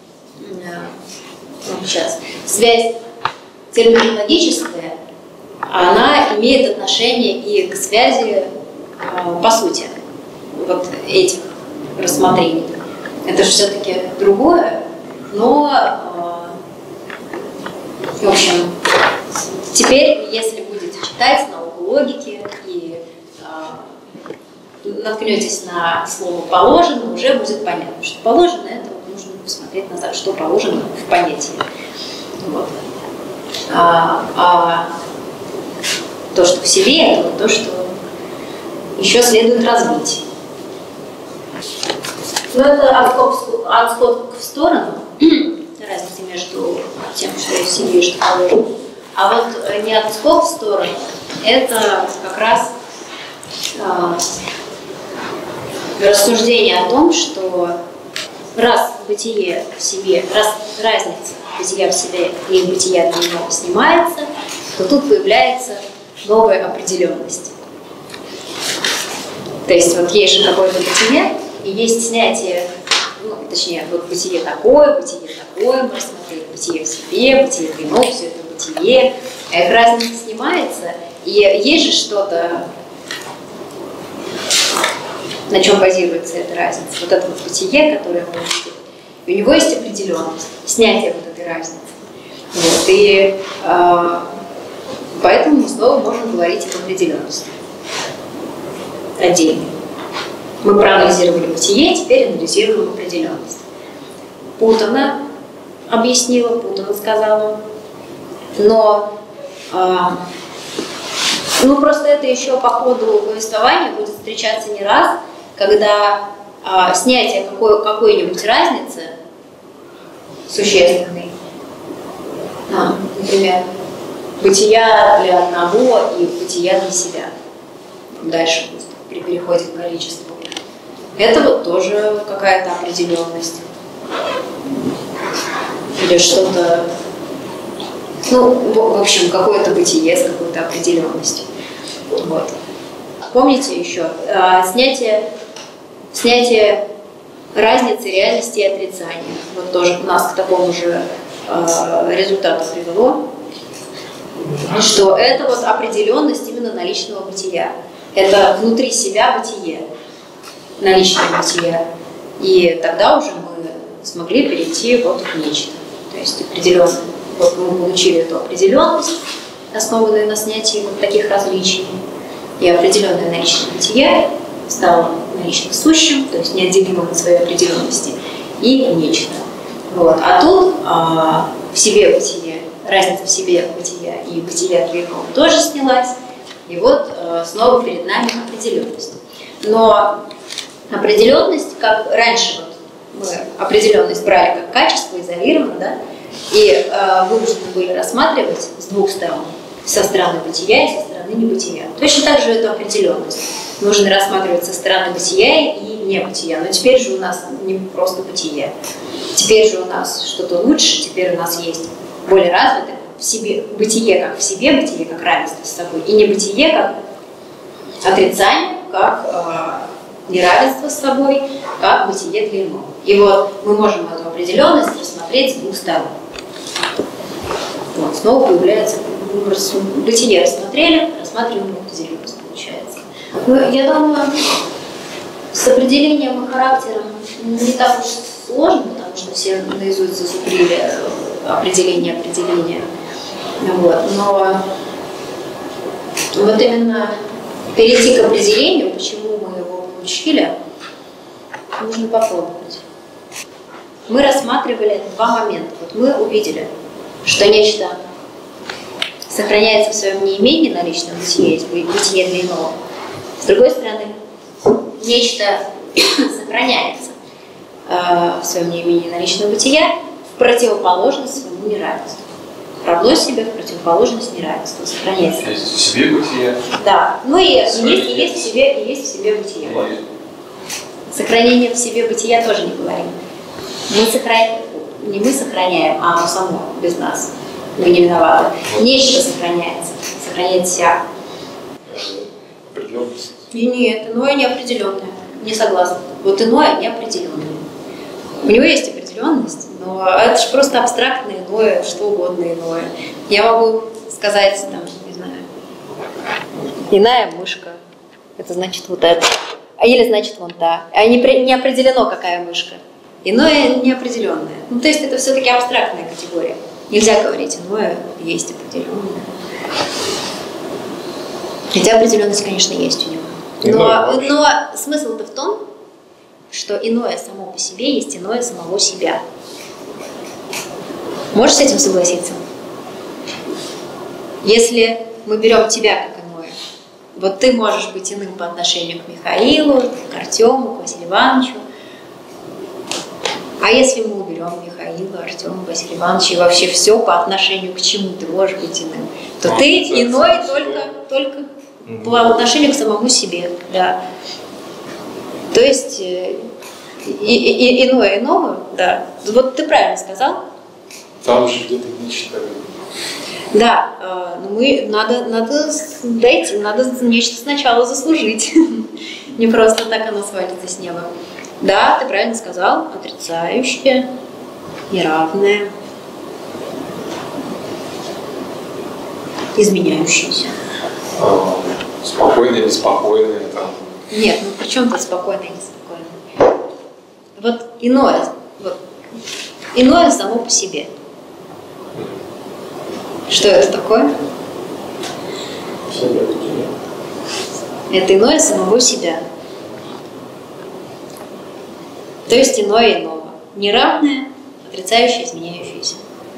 ну, сейчас, связь терминологическая, она имеет отношение и к связи по сути вот этих рассмотрений. Это же все-таки другое, но, в общем, теперь, если будете читать науку логики и наткнетесь на слово «положено», уже будет понятно, что положено — это нужно посмотреть назад, что положено в понятии. Вот. А, а то, что в себе, это то, что еще следует развить. Но это отскок, отскок в сторону, разница между тем, что в себе и что положено. А вот не отскок в сторону, это как раз а, рассуждение о том, что раз бытие в себе, раз разница бытия в себе и бытия для него снимается, то тут появляется новая определенность. То есть вот есть же какое-то бытие, и есть снятие, ну, точнее, вот бытие такое, бытие такое, мы рассмотрели бытие в себе, бытие в ином, все это бытие, а их разница снимается, и есть же что-то, на чем базируется эта разница, вот это вот бытие, которое мы видим, и у него есть определенность, снятие вот этой разницы. Вот, и э, поэтому мы снова можем говорить об определенности отдельно. Мы проанализировали бытие, теперь анализируем определенность. Путано объяснила, путано сказала, но э, ну просто это еще по ходу повествования будет встречаться не раз, когда э, снятие какой, какой-нибудь разницы существенной, а, например, бытия для одного и бытия для себя, дальше при переходе к количеству, это вот тоже какая-то определенность или что-то, ну, в общем, какое-то бытие с какой-то определенностью. Вот. Помните еще, а, снятие, снятие разницы реальности и отрицания. Вот тоже нас к такому же а, результату привело, что это вот определенность именно наличного бытия. Это внутри себя бытие, наличное бытие. И тогда уже мы смогли перейти вот в нечто. То есть определенно, вот мы получили эту определенность, основанную на снятии вот таких различий, и определенное наличное бытие стало налично сущим, то есть неотделимым от своей определенности, и нечто. Вот. А тут а, в себе бытие, разница в себе бытия и бытия для иного тоже снялась, и вот а, снова перед нами определенность. Но определенность, как раньше вот, мы определенность брали как качество, изолированно, да, и э, вынуждены были рассматривать с двух сторон, со стороны бытия и со стороны небытия. Точно так же эту определенность нужно рассматривать со стороны бытия и небытия. Но теперь же у нас не просто бытие, теперь же у нас что-то лучше, теперь у нас есть более развитое в себе, бытие как в себе, бытие как равенство с собой, и небытие как отрицание, как э, неравенство с собой, как бытие для иного. И вот мы можем эту определенность рассмотреть с двух сторон. Вот, снова появляется бытие рассмотрели, рассматриваем определенность, получается. Ну, я думаю, с определением и характером не так уж сложно, потому что все наизусть зазубрили определение определения. Вот. Но вот именно перейти к определению, почему мы его получили, нужно попробовать. Мы рассматривали два момента. Вот мы увидели, что нечто сохраняется в своем неимении на личном бытие, есть бытие для иного. С другой стороны, нечто сохраняется э, в своем неимении на личном бытия в противоположность своему неравенству. Равно себе в противоположность неравенству сохраняется. Есть в себе бытие. Да. Ну и есть, и есть в себе, и есть в себе бытие. Сохранение в себе бытия тоже не говорим. Мы сохраняем, не мы сохраняем, а оно само, без нас. Мы не виноваты. Нечто сохраняется, сохраняет себя. Определенность. И нет, иное неопределенное. Не согласна. Вот иное неопределенное. У него есть определенность, но это же просто абстрактное иное, что угодно иное. Я могу сказать, там, не знаю, иная мышка. Это значит вот это. А или значит вон та. А не, не определено, какая мышка. Иное неопределенное. Ну, то есть это все-таки абстрактная категория. Нельзя говорить, иное есть определенное. Хотя определенность, конечно, есть у него. Но, но смысл-то в том, что иное само по себе есть иное самого себя. Можешь с этим согласиться? Если мы берем тебя как иное, вот ты можешь быть иным по отношению к Михаилу, к Артему, к Василию Ивановичу. А если мы уберем Михаила, Артема, Василия Ивановича и вообще все по отношению к чему ты можешь быть иным, то а, ты иной только, только угу. по отношению к самому себе. Да. То есть и, и, и, иное иного, да. Вот ты правильно сказал. Там же где-то нечто. Да, но мы надо, надо дойти, надо нечто сначала заслужить. Не просто так оно свалится с неба. Да, ты правильно сказал, отрицающее, неравное, изменяющееся. А, спокойное, неспокойное там. Нет, ну при чем тут спокойное и неспокойное? Вот иное, вот, иное само по себе. Что это такое? Себя такие. Это иное самого себя. То есть иное иного. Неравное, отрицающее, изменяющееся.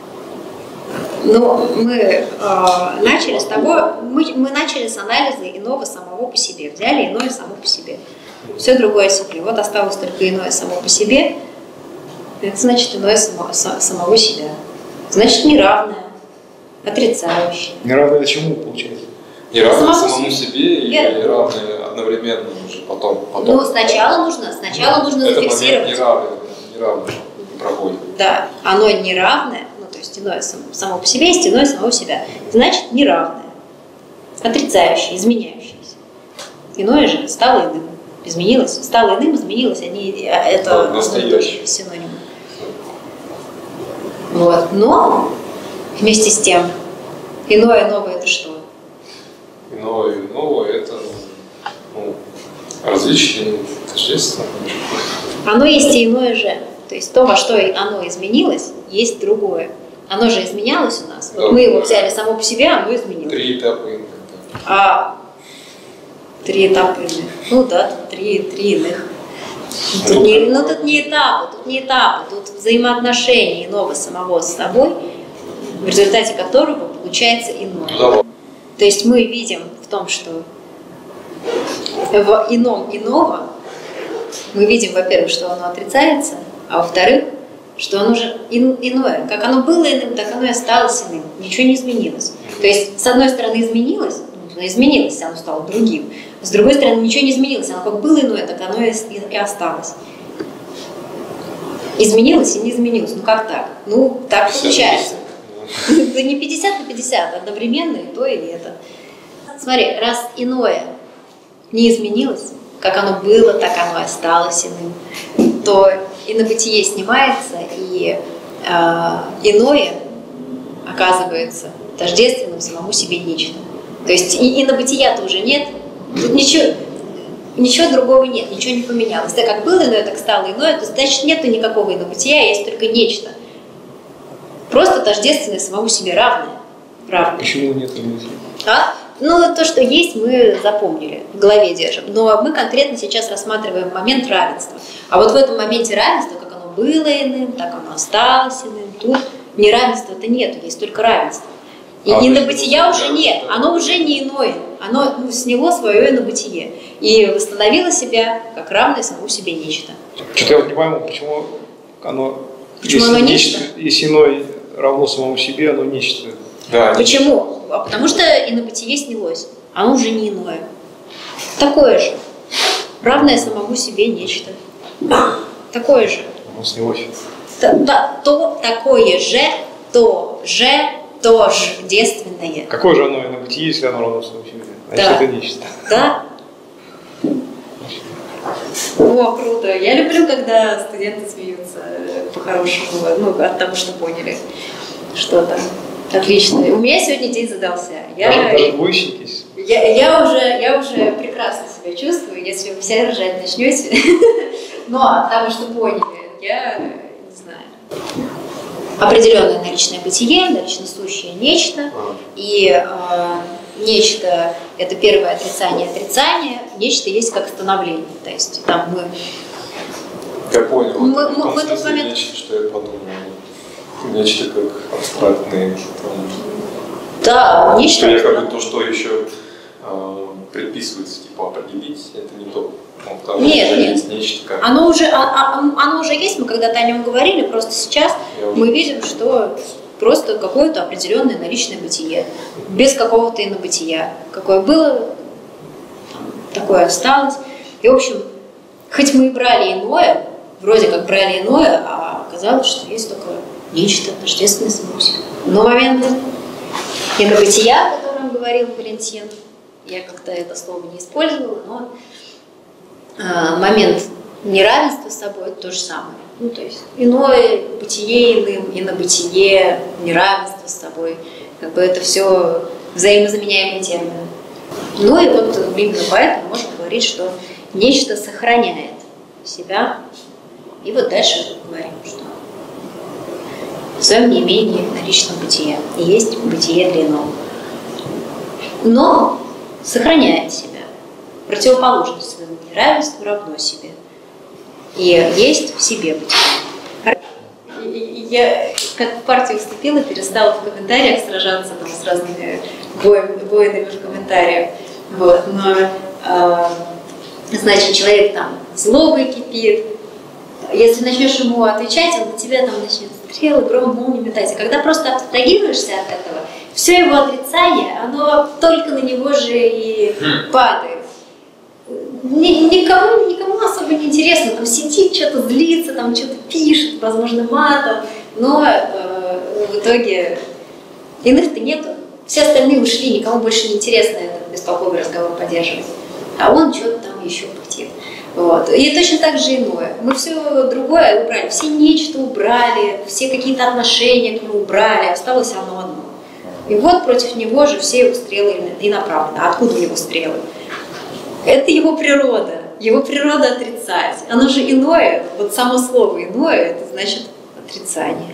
Ну, мы э, начали с того, мы, мы начали с анализа иного самого по себе. Взяли иное само по себе. Все другое осекли. Вот осталось только иное само по себе. Это значит иное само, са, самого себя. Значит, неравное, отрицающее. Неравное чему, получается? Неравное Самому самому себе и Верно. неравное одновременно уже потом. потом. Ну, сначала нужно, сначала нужно Этот момент зафиксировать. неравный, неравный проходит. Да, оно неравное, ну, то есть иное само, само по себе есть иное самого себя. Значит, неравное, отрицающее, изменяющееся. Иное же стало иным. Изменилось, стало иным, изменилось. Они, это настоящее. синонимы. Вот. Но вместе с тем, иное новое это что? Иное и новое это ну, различные тождества. Оно есть и иное же. То есть то, во что оно изменилось, есть другое. Оно же изменялось у нас. Вот Да. мы его взяли само по себе, оно изменилось. Три этапа. А три этапа иных. Ну да, тут три, три иных. Тут не, ну тут не этапы, тут не этапы, тут взаимоотношения иного самого с собой, в результате которого получается иное. Да. То есть мы видим в том, что в ином иного мы видим, во-первых, что оно отрицается, а во-вторых, что оно же ин, иное. Как оно было иным, так оно и осталось иным. Ничего не изменилось. То есть, с одной стороны, изменилось, ну, изменилось, оно стало другим. С другой стороны, ничего не изменилось. Оно как было иное, так оно и, и осталось. Изменилось и не изменилось. Ну как так? Ну, так получается. Да не пятьдесят на пятьдесят, одновременно и то, и это. Смотри, раз иное не изменилось, как оно было, так оно и осталось иным, то инобытие снимается, и э, иное оказывается тождественным самому себе нечто. То есть и инобытия-то уже нет, тут ничего, ничего другого нет, ничего не поменялось. Так как было иное, так стало иное, то значит нету никакого инобытия, есть только нечто. Просто тождественное самому себе, равное. равное. Почему нет иллюзий? А? Ну, то, что есть, мы запомнили, в голове держим. Но мы конкретно сейчас рассматриваем момент равенства. А вот в этом моменте равенства, как оно было иным, так оно осталось иным, тут неравенства-то нету, есть только равенство. И А инобытия почему? уже нет, оно уже не иное, оно ну, сняло свое инобытие и восстановило себя как равное самому себе нечто. Что-то я вот не пойму, почему оно... Почему если оно нечто? Если иное равно самому себе, оно нечто. Да, Почему? А потому что инобытие снялось, оно уже не иное. Такое же, равное самому себе нечто. Такое же. Оно снялось. Да, да, то такое же, то же, тождественное. Какое же оно инобытие, если оно равно самому себе? Значит, Да. это нечто. Да? О, круто. Я люблю, когда студенты смеются по-хорошему, ну, от того, что поняли что-то. Отлично. У меня сегодня день задался. Я, Даже, даже двоечник есть. я, я, уже, я уже прекрасно себя чувствую, если вы все ржать начнете. Но от того, что поняли, я не знаю. Определенное наличное бытие, налично сущее нечто. И э, нечто – это первое отрицание отрицания, нечто есть как становление. То есть там мы… Я понял. Мы- в мы том в этот смысле момент- нечто, что я подумал. Нечто как абстрактное. Там, Да, нечто… что я как бы то, что еще э, предписывается, типа определить, это не то. Ну, там Нет, уже нет. есть нечто как. Оно уже, а- а- оно уже есть, мы когда-то о нем говорили, просто сейчас Я уже- мы видим, что просто какое-то определенное наличное бытие, без какого-то инобытия. Какое было, такое осталось. И, в общем, хоть мы и брали иное, вроде как брали иное, а оказалось, что есть только нечто тождественное самому себе. Но момент инобытия, о котором говорил Валентин, я как-то это слово не использовала, но а, момент Неравенство с собой – это то же самое. Ну, то есть иное бытие иным, инобытие, неравенство с собой. Как бы это все взаимозаменяемые термины. Ну и вот именно поэтому можно говорить, что нечто сохраняет себя. И вот дальше говорим, что в своем неимении наличном бытие есть бытие для иного. Но сохраняет себя. Противоположность своему неравенству равно себе. И есть в себе бытие. Я, как в партию вступила, перестала в комментариях сражаться там, с разными воинами в комментариях. Вот. Но, э, значит, человек там злобой кипит. Если начнешь ему отвечать, он на тебя там начнет стрелы, гром, молнии метать. А когда просто абстрагируешься от этого, все его отрицание, оно только на него же и падает. Никому, никому особо не интересно, там сидит, что-то злится, там что-то пишет, возможно, матом, но э, в итоге иных-то нету. Все остальные ушли, никому больше не интересно этот бестолковый разговор поддерживать. А он что-то там еще пыхтит. Вот. И точно так же иное. Мы все другое убрали, все нечто убрали, все какие-то отношения к нему убрали, осталось оно одно. И вот против него же все его стрелы и направлены. А откуда у него стрелы? Это его природа. Его природа отрицать. Оно же иное. Вот само слово иное, это значит отрицание.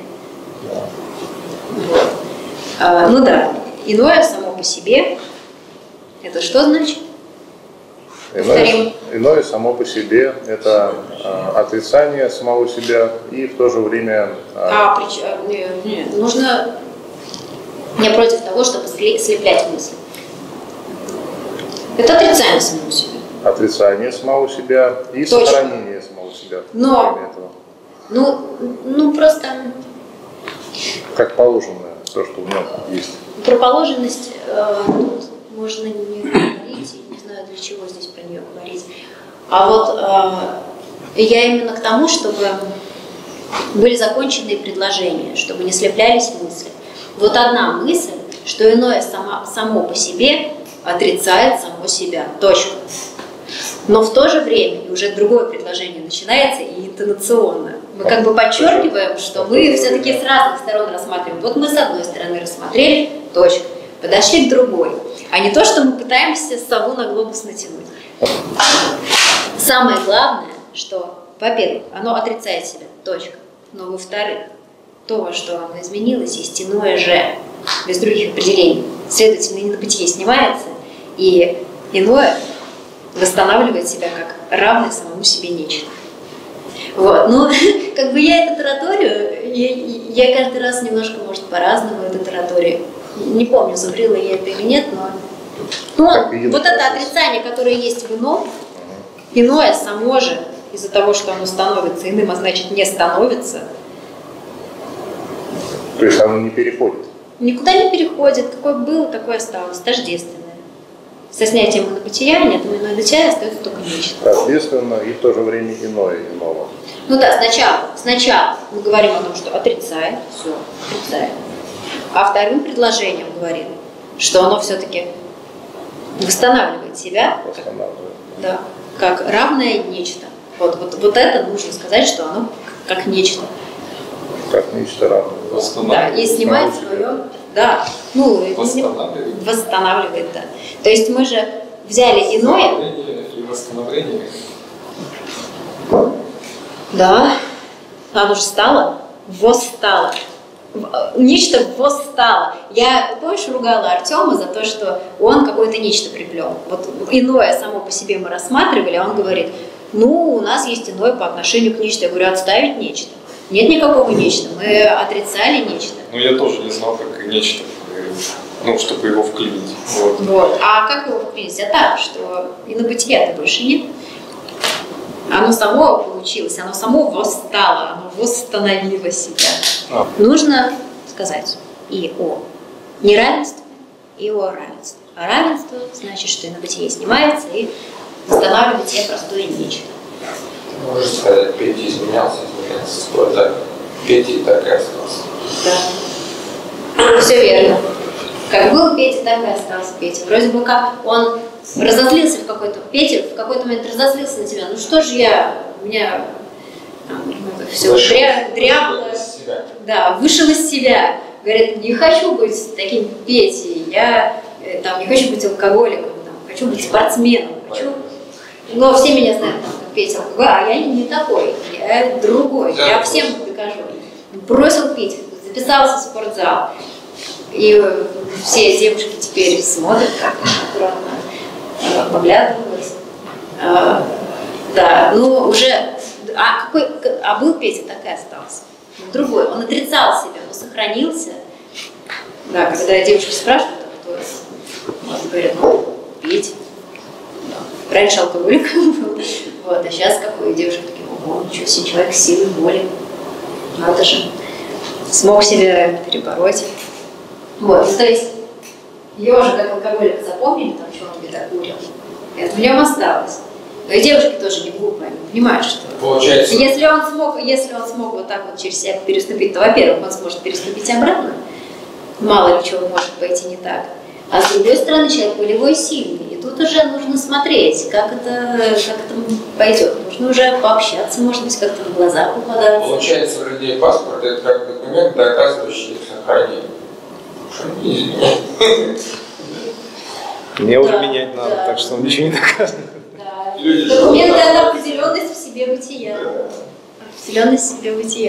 Вот. А, ну да, иное само по себе. Это что значит? Иное, иное само по себе – это а, отрицание самого себя и в то же время… А, а прич... не, не, нужно не против того, чтобы слеплять мысли. Это отрицание самого себя. Отрицание самого себя и Точно. Сохранение самого себя. Но, ну, ну просто… Как положено, то, что в нем есть. Про положенность э, тут можно не говорить, не знаю, для чего здесь про нее говорить. А вот э, я именно к тому, чтобы были законченные предложения, чтобы не слеплялись мысли. Вот одна мысль, что иное само, само по себе отрицает само себя. Точка. Но в то же время уже другое предложение начинается и интонационно. Мы как бы подчеркиваем, что мы все-таки с разных сторон рассматриваем. Вот мы с одной стороны рассмотрели, точка. Подошли к другой. А не то, что мы пытаемся сову на глобус натянуть. Самое главное, что, во-первых, оно отрицает себя. Точка. Но во-вторых, то, во что оно изменилось, есть иное же. Без других определений. Следовательно, инобытие снимается, и иное восстанавливает себя как равное самому себе нечто. Вот. Ну, как бы я это тараторию, я, я каждый раз немножко, может, по-разному это тараторию. Не помню, забрила я это или нет, но… Ну, вот это отрицание, которое есть в ином, иное само же, из-за того, что оно становится иным, а значит не становится. То есть оно не переходит? Никуда не переходит. Какое было, такое осталось. Тождественное. Со снятием инобытия нет, иное бытие остается только нечто. Тождественно и в то же время иное иного. Ну да, сначала, сначала мы говорим о том, что отрицает, все, отрицает. А вторым предложением говорим, что оно все-таки восстанавливает себя. Восстанавливает. Да, как равное нечто. Вот, вот, вот это нужно сказать, что оно как нечто. Как нечто равное. Да, и снимает свое, да, ну, Восстанавливает. Восстанавливает, да. То есть мы же взяли иное. И восстановление. Да, оно же стало, восстало. Нечто восстало. Я, помнишь, ругала Артема за то, что он какое-то нечто приплел. Вот иное само по себе мы рассматривали, а он говорит, ну, у нас есть иное по отношению к нечто. Я говорю, отставить нечто. Нет никакого нечто, мы отрицали нечто. Ну, я тоже не знал, как нечто, ну, чтобы его вклинить. Вот. Вот. А как его вклинить? А так, что инобытия-то больше нет. Оно само получилось, оно само восстало, оно восстановило себя. А. Нужно сказать и о неравенстве, и о равенстве. А равенство значит, что инобытие снимается и восстанавливает себе простое нечто. Можно сказать, Петя изменялся, изменялся стой, да? Петя и так и остался. Да. Все верно. Как был Петя, так и остался Петя. Вроде бы как он разозлился в какой-то… Петя в какой-то момент разозлился на тебя. Ну что же я у меня все дря, дрябло, да, вышел из себя. Говорит, не хочу быть таким Петей, я там, не хочу быть алкоголиком, там, хочу быть спортсменом, хочу... Но все меня знают, там, как Петя алкоголик, а я не такой, я другой, я всем докажу. Бросил пить, записался в спортзал. И все девушки теперь смотрят, как аккуратно поглядывают. А, да, ну уже... А, какой, а был Петя, так и остался. Другой, он отрицал себя, но сохранился. Да, когда девушки спрашивают, а кто, он говорит, ну, Петя. Да. Раньше алкоголиком был, вот, а сейчас какой девушка такие, ого, ничего себе, человек с силой воли. Надо же. Смог себя перебороть. Вот, то есть, ее же как алкоголика запомнили, там, что он где-то курил. Это в нем осталось. Но и девушки тоже не глупые, они понимают, что... Получается. Если он смог, если он смог вот так вот через себя переступить, то, во-первых, он сможет переступить обратно. Мало ли чего может пойти не так. А с другой стороны, человек волевой и сильный. И тут уже нужно смотреть, как это, как это пойдет. Нужно уже пообщаться, может быть, как-то на глаза попадаться. Получается, у людей паспорт — это как документ, доказывающий их сохранение. Что не изменяет. Мне уже Да, менять надо, да. так что он ничего не доказывает. Да. Люди Документы — живут. это определенность в себе бытия. Определенность в себе бытия.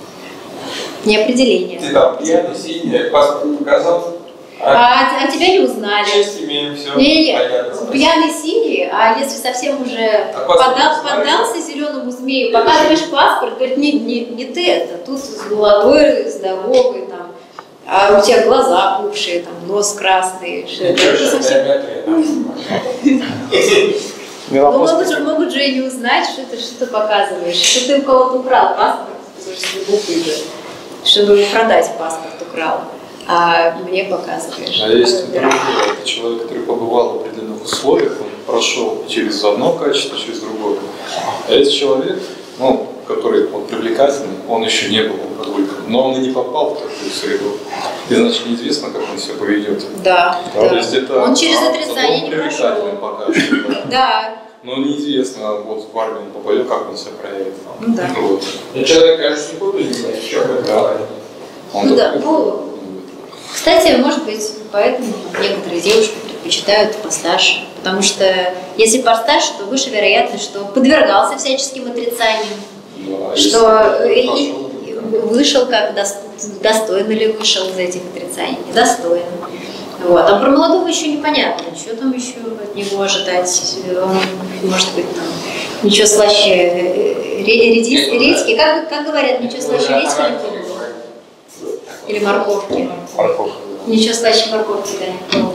Не определение. Ты там пьяный, синий, паспорт показал, а А, а тебя не узнали. честь имеем, все. Не, не, пьяный синий, а если совсем уже А паспорт подда- знаешь? поддался зеленому змею, показываешь паспорт, говорит, не, не, не ты это, тут молодой, здоровый, там, а у тебя глаза опухшие, там, нос красный. Что это, Ничего это себе, совсем... биометрия. Мне Ну, вопрос могут же, могут же и не узнать, что ты что-то показываешь, что ты у кого-то украл паспорт, потому что глупый же, чтобы продать паспорт украл, а мне показываешь. А есть Да. другое. Это человек, который побывал в определенных условиях, он прошел через одно качество, через другое. А этот человек, ну, который вот, привлекательный, он еще не был алкоголиком, но он и не попал в такую среду. И значит неизвестно, как он себя поведет. Да, Да, да. то есть это, Он через а, отрицание зато не он привлекательный прошел. пока что, да. Да, Но неизвестно, вот в армию он попадет, как он себя проявит. Там. Ну да. Вот. Ну, человек, конечно, не буду не знать, что это говорит. Он Ну да, такой, ну, кстати, может быть, поэтому некоторые девушки предпочитают постарше. Потому что если постарше, то выше вероятность, что подвергался всяческим отрицаниям, да, что если и- прошел, и вышел, как дос- достойно ли вышел из этих отрицаний, недостойно. Вот. А про молодого еще непонятно, что там еще от него ожидать. Он, может быть, там, ничего слаще э, ре- редис- редьки, как, как говорят, ничего слаще редьки не пробовала. Или морковки. Морковка. Ничего слаще морковки, да, не пробовала.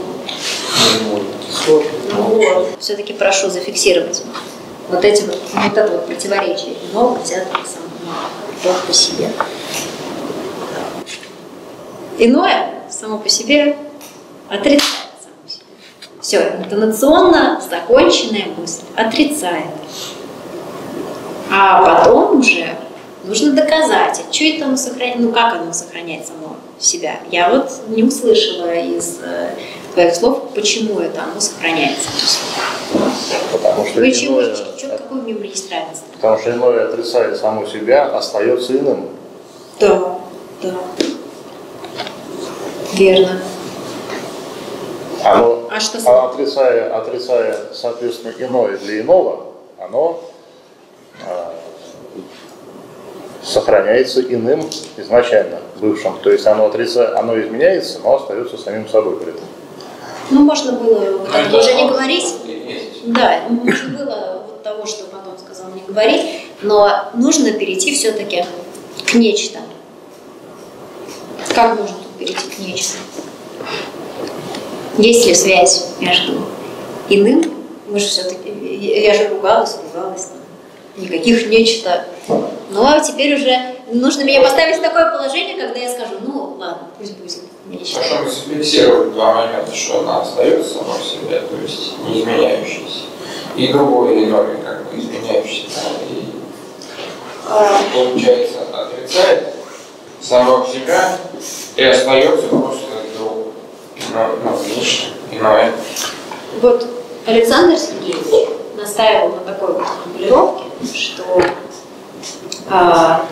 Ну вот. Все-таки прошу зафиксировать вот эти вот, вот это вот противоречие. Много взятого самого по себе. Иное само по себе отрицает само себе. Все, интонационно законченная мысль отрицает. А потом уже нужно доказать, а что это оно сохраняет, ну как оно сохраняет само себя. Я вот не услышала из э, твоих слов, почему это оно сохраняется. Потому что Почему? иное, Чё, какое в нем есть равенство? потому что иное отрицает само себя, остается иным. Да, да. Верно. Оно, А что с- а отрицая, отрицая, соответственно, иное для иного, оно а, сохраняется иным изначально, бывшим. То есть оно, отрица, оно изменяется, но остается самим собой при этом. Ну, можно было вот Ну, этого это уже не оно говорить. и есть. Да, можно было вот того, что потом сказал, не говорить, но нужно перейти все-таки к нечто. Как можно тут перейти к нечто? Есть ли связь между иным? Мы же все-таки, я же ругалась, ругалась, никаких нечто. Ну а теперь уже нужно меня поставить в такое положение, когда я скажу, ну ладно, пусть будет нечто. Потому что зафиксировать два момента, что она остается сама в себе, то есть не изменяющаяся. И другое иное, как бы изменяющееся. И А, получается, отрицает самого себя и остается просто друг. Но, ну, нечто иное. Вот Александр Сергеевич настаивал на такой вот формулировке, что а,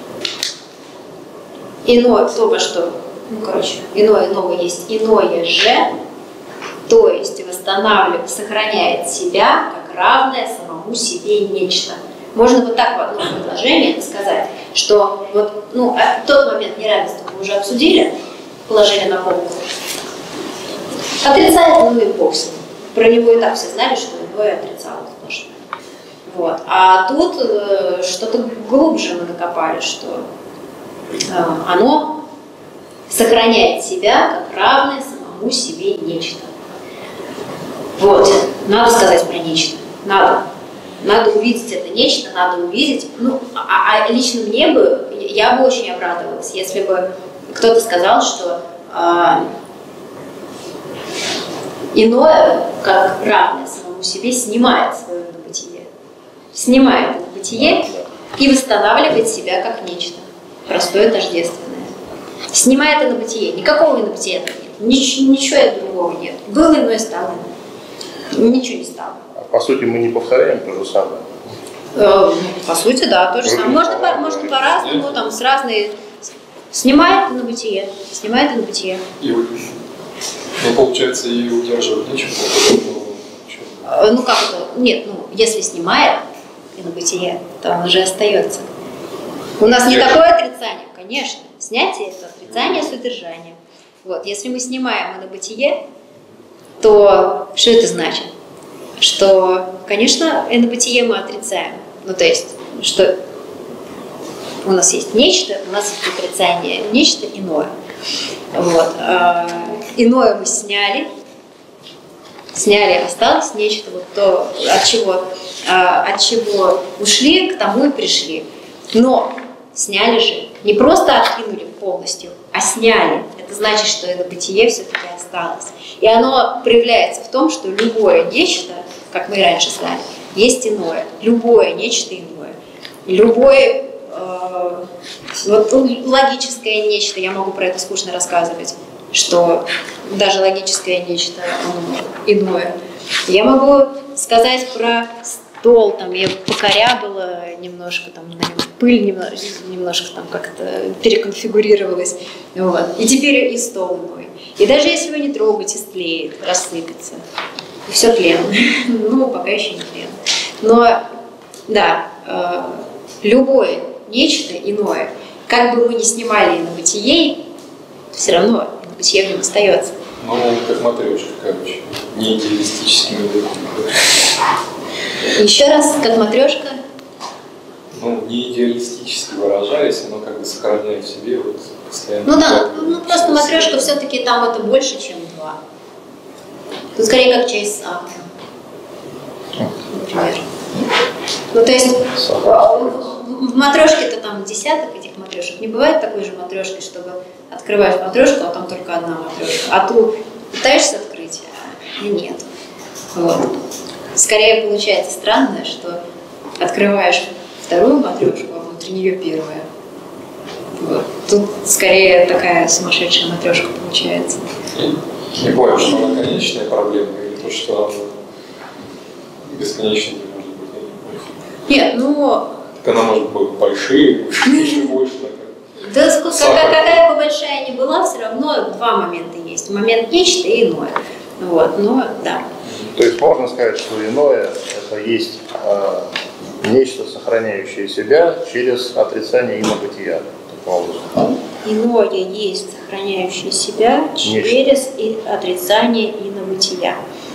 иное, то, во что, ну, короче, иное иного есть иное же, то есть восстанавливает, сохраняет себя как равное самому себе нечто. Можно вот так в одном предложении сказать, что вот, ну, а тот момент неравенства мы уже обсудили, положили на полку. Отрицает, ну и бог с ним. Про него и так все знали, что иное отрицало сплошное. Вот. А тут э, что-то глубже мы накопали, что э, оно сохраняет себя как равное самому себе нечто. Вот. Надо сказать про нечто. Надо. Надо увидеть это нечто, надо увидеть. Ну, а, а лично мне бы, я бы очень обрадовалась, если бы кто-то сказал, что э, иное, как равное самому себе, снимает свое инобытие. Снимает инобытие и восстанавливает себя как нечто. Простое, тождественное. Снимает инобытие. Никакого инобытия нет. Ничего, ничего другого нет. Было иное, стало иное. Ничего не стало. По сути, мы не повторяем то же самое. Э, по сути, да, то же самое. Можно, по, можно по-разному, там, с разной... Снимает на бытие, снимает на бытие. И, ну, получается, и удерживать нечего. Э, ну, как это? Нет, ну, если снимает на бытие, то он уже остается. У нас не такое отрицание, конечно. Снятие – это отрицание содержания. Вот, если мы снимаем на бытие, то что это значит? Что, конечно, инобытие мы отрицаем. Ну, то есть, что у нас есть нечто, у нас есть отрицание, нечто иное. Вот. А, иное мы сняли, сняли, осталось нечто, вот то, от чего, а, от чего ушли, к тому и пришли. Но сняли же, не просто откинули полностью, а сняли. Это значит, что инобытие все-таки осталось. И оно проявляется в том, что любое нечто, как мы и раньше сказали, есть иное. Любое нечто иное. Любое э, вот, логическое нечто, я могу про это скучно рассказывать, что даже логическое нечто, оно иное. Я могу сказать про стол, там я покорябала немножко, там на нем пыль немножко, немножко там как-то переконфигурировалась. Вот. И теперь и стол иной. И даже если его не трогать, истлеет, рассыпется. И все тлен. Ну, пока еще не тлен. Но, да, э, любое нечто иное, как бы мы ни снимали на бытие, все равно бытие в нем остается. Ну, как матрешка, короче, не идеалистическими языками. Еще раз, как матрешка. Ну, не идеалистически выражаясь, но как бы сохраняя в себе вот постоянно. Ну да, ну просто матрешка все-таки там это больше, чем два. Тут скорее как часть акта, например. Ну то есть в матрешке-то там десяток этих матрешек. Не бывает такой же матрешки, чтобы открываешь матрешку, а там только одна матрешка. А тут пытаешься открыть, а нет. Вот. Скорее получается странно, что открываешь вторую матрешку, а внутри нее первая. Вот. Тут скорее такая сумасшедшая матрешка получается. Не понял, что она конечная проблема или то, что она бесконечная не может быть? Нет, ну... Так она может быть большие, еще больше. Да какая, какая бы большая ни была, все равно два момента есть. Момент нечто и иное. Вот, но да. То есть можно сказать, что иное – это есть э, нечто, сохраняющее себя через отрицание инобытия. Иное есть сохраняющее себя через и отрицание инобытия.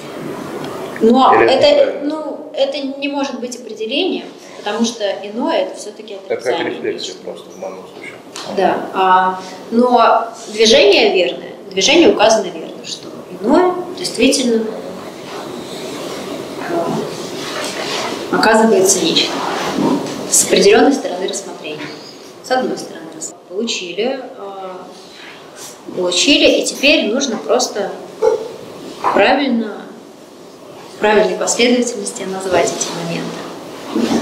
Но это, ну, это не может быть определением, потому что иное это все-таки отрицание. Это как рефлексия просто в данном случае. Да, а, но движение верное, движение указано верно, что иное действительно а, оказывается нечто с определенной стороны рассмотрения. С одной стороны получили, э, получили, и теперь нужно просто правильно, в правильной последовательности назвать эти моменты.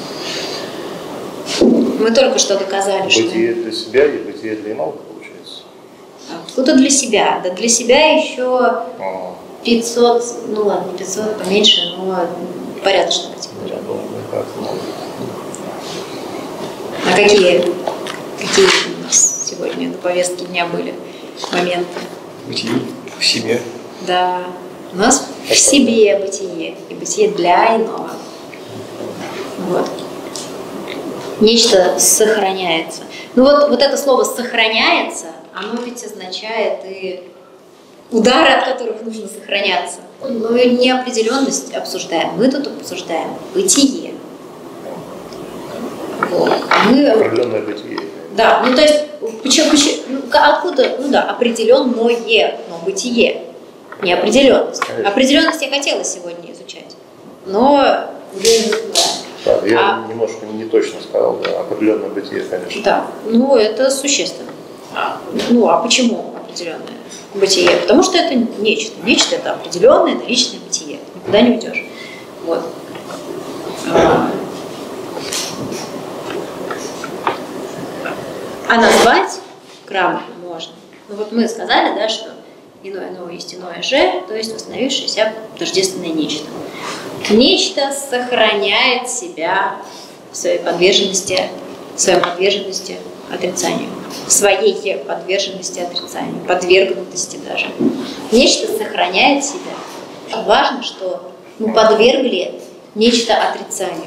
Мы только что доказали, бытие что... Бытие для себя и бытие для иного, получается. Откуда для себя? Да для себя еще А. пятьсот, ну ладно, не пятьсот, поменьше, но порядочно быть. А какие, какие у нас сегодня на повестке дня были моменты? Бытие в себе. Да, у нас в себе бытие, и бытие для иного. Вот. Нечто сохраняется. Ну вот, вот это слово «сохраняется», оно ведь означает и удары, от которых нужно сохраняться. Мы неопределенность обсуждаем, мы тут обсуждаем бытие. Вот. Мы... Определенное бытие. Да, ну то есть, почему, почему, ну, откуда, ну да, определенное, но бытие, неопределенность. Определенность я хотела сегодня изучать, но уже не успеваю. Да, я а, немножко не точно сказал, да, определенное бытие, конечно. Да, ну это существенно. Ну а почему определенное бытие? Потому что это нечто. Нечто это определенное, это личное бытие. Никуда не уйдешь. Вот. А назвать грамотно можно. Ну вот мы сказали, да, что иное иное есть иное же, то есть восстановившееся тождественное нечто. Нечто сохраняет себя в своей подверженности, в своей подверженности отрицанию, в своей подверженности отрицанию, подвергнутости даже. Нечто сохраняет себя. Важно, что мы подвергли нечто отрицанию.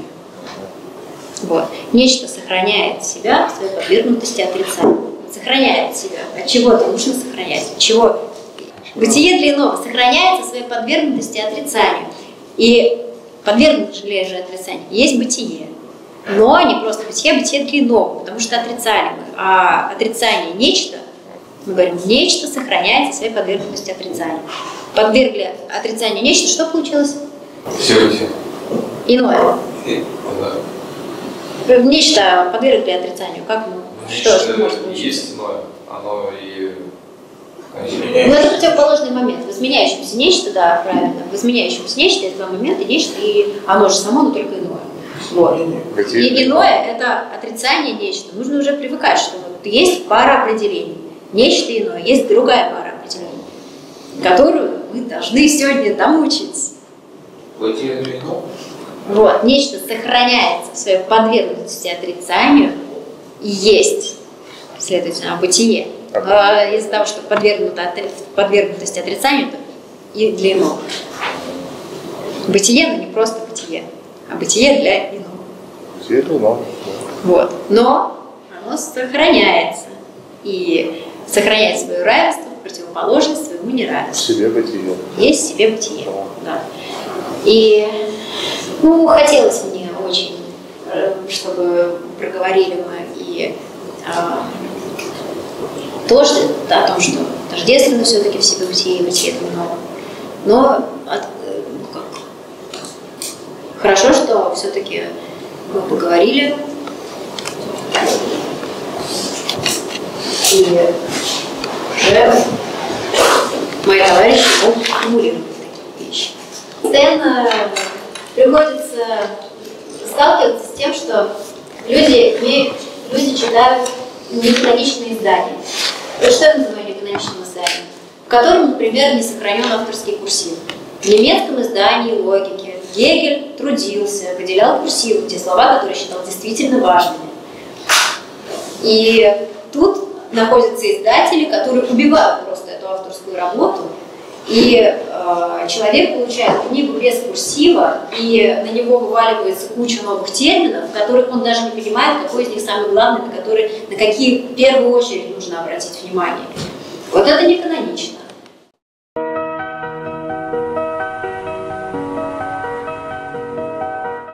Вот. Нечто сохраняет себя в своей подвергнутости отрицанию. Сохраняет себя. От чего-то нужно сохранять. От чего? Бытие для иного сохраняется в своей подвергнутости отрицанию. И подвергнутое же отрицанию есть бытие. Но не просто бытие, а бытие для иного, потому что отрицали мы. А отрицание нечто, мы говорим, нечто сохраняется в своей подвергнутости отрицанию. Подвергли отрицанию нечто, что получилось? Все бытие. Иное. И, да. Нечто подвергли отрицанию. Как мы? Что, что может получиться? Есть иное, оно и Ну, это противоположный момент. В изменяющемся нечто, да, правильно. В изменяющемся нечто есть два момента, нечто, и оно же само, но только иное. Вот. И иное – это отрицание нечто. Нужно уже привыкать, что вот есть пара определений. Нечто иное, есть другая пара определений, которую мы должны сегодня домучить. бытие для иного. Вот. Нечто сохраняется в своей подвергнутости отрицанию и есть, следовательно, бытие. Но из-за того, что подвергнута подвергнутость отрицанию, то и для иного. Бытие, но не просто бытие, а бытие для иного. Бытие для иного. Вот. Но оно сохраняется. И сохраняет свое равенство в противоположность своему неравенству. В себе бытие. Есть в себе бытие. Да. И ну, хотелось мне очень, чтобы проговорили мы и а, то, что, о том, что тождественно все-таки в себе бытие и бытие для иного. Но от, ну, как, хорошо, что все-таки мы поговорили. И уже мои товарищи могут формулировать такие вещи. Постоянно приходится сталкиваться с тем, что люди, имеют, люди читают неэкономичные издания. Вот что я называю неэкономичным изданием? В котором, например, не сохранен авторский курсив. В немецком издании логики Гегель трудился, выделял курсив, те слова, которые считал действительно важными. И тут находятся издатели, которые убивают просто эту авторскую работу, и э, человек получает книгу без курсива, и на него вываливается куча новых терминов, которых он даже не понимает, какой из них самый главный, на, который, на какие в первую очередь нужно обратить внимание. Вот это не канонично.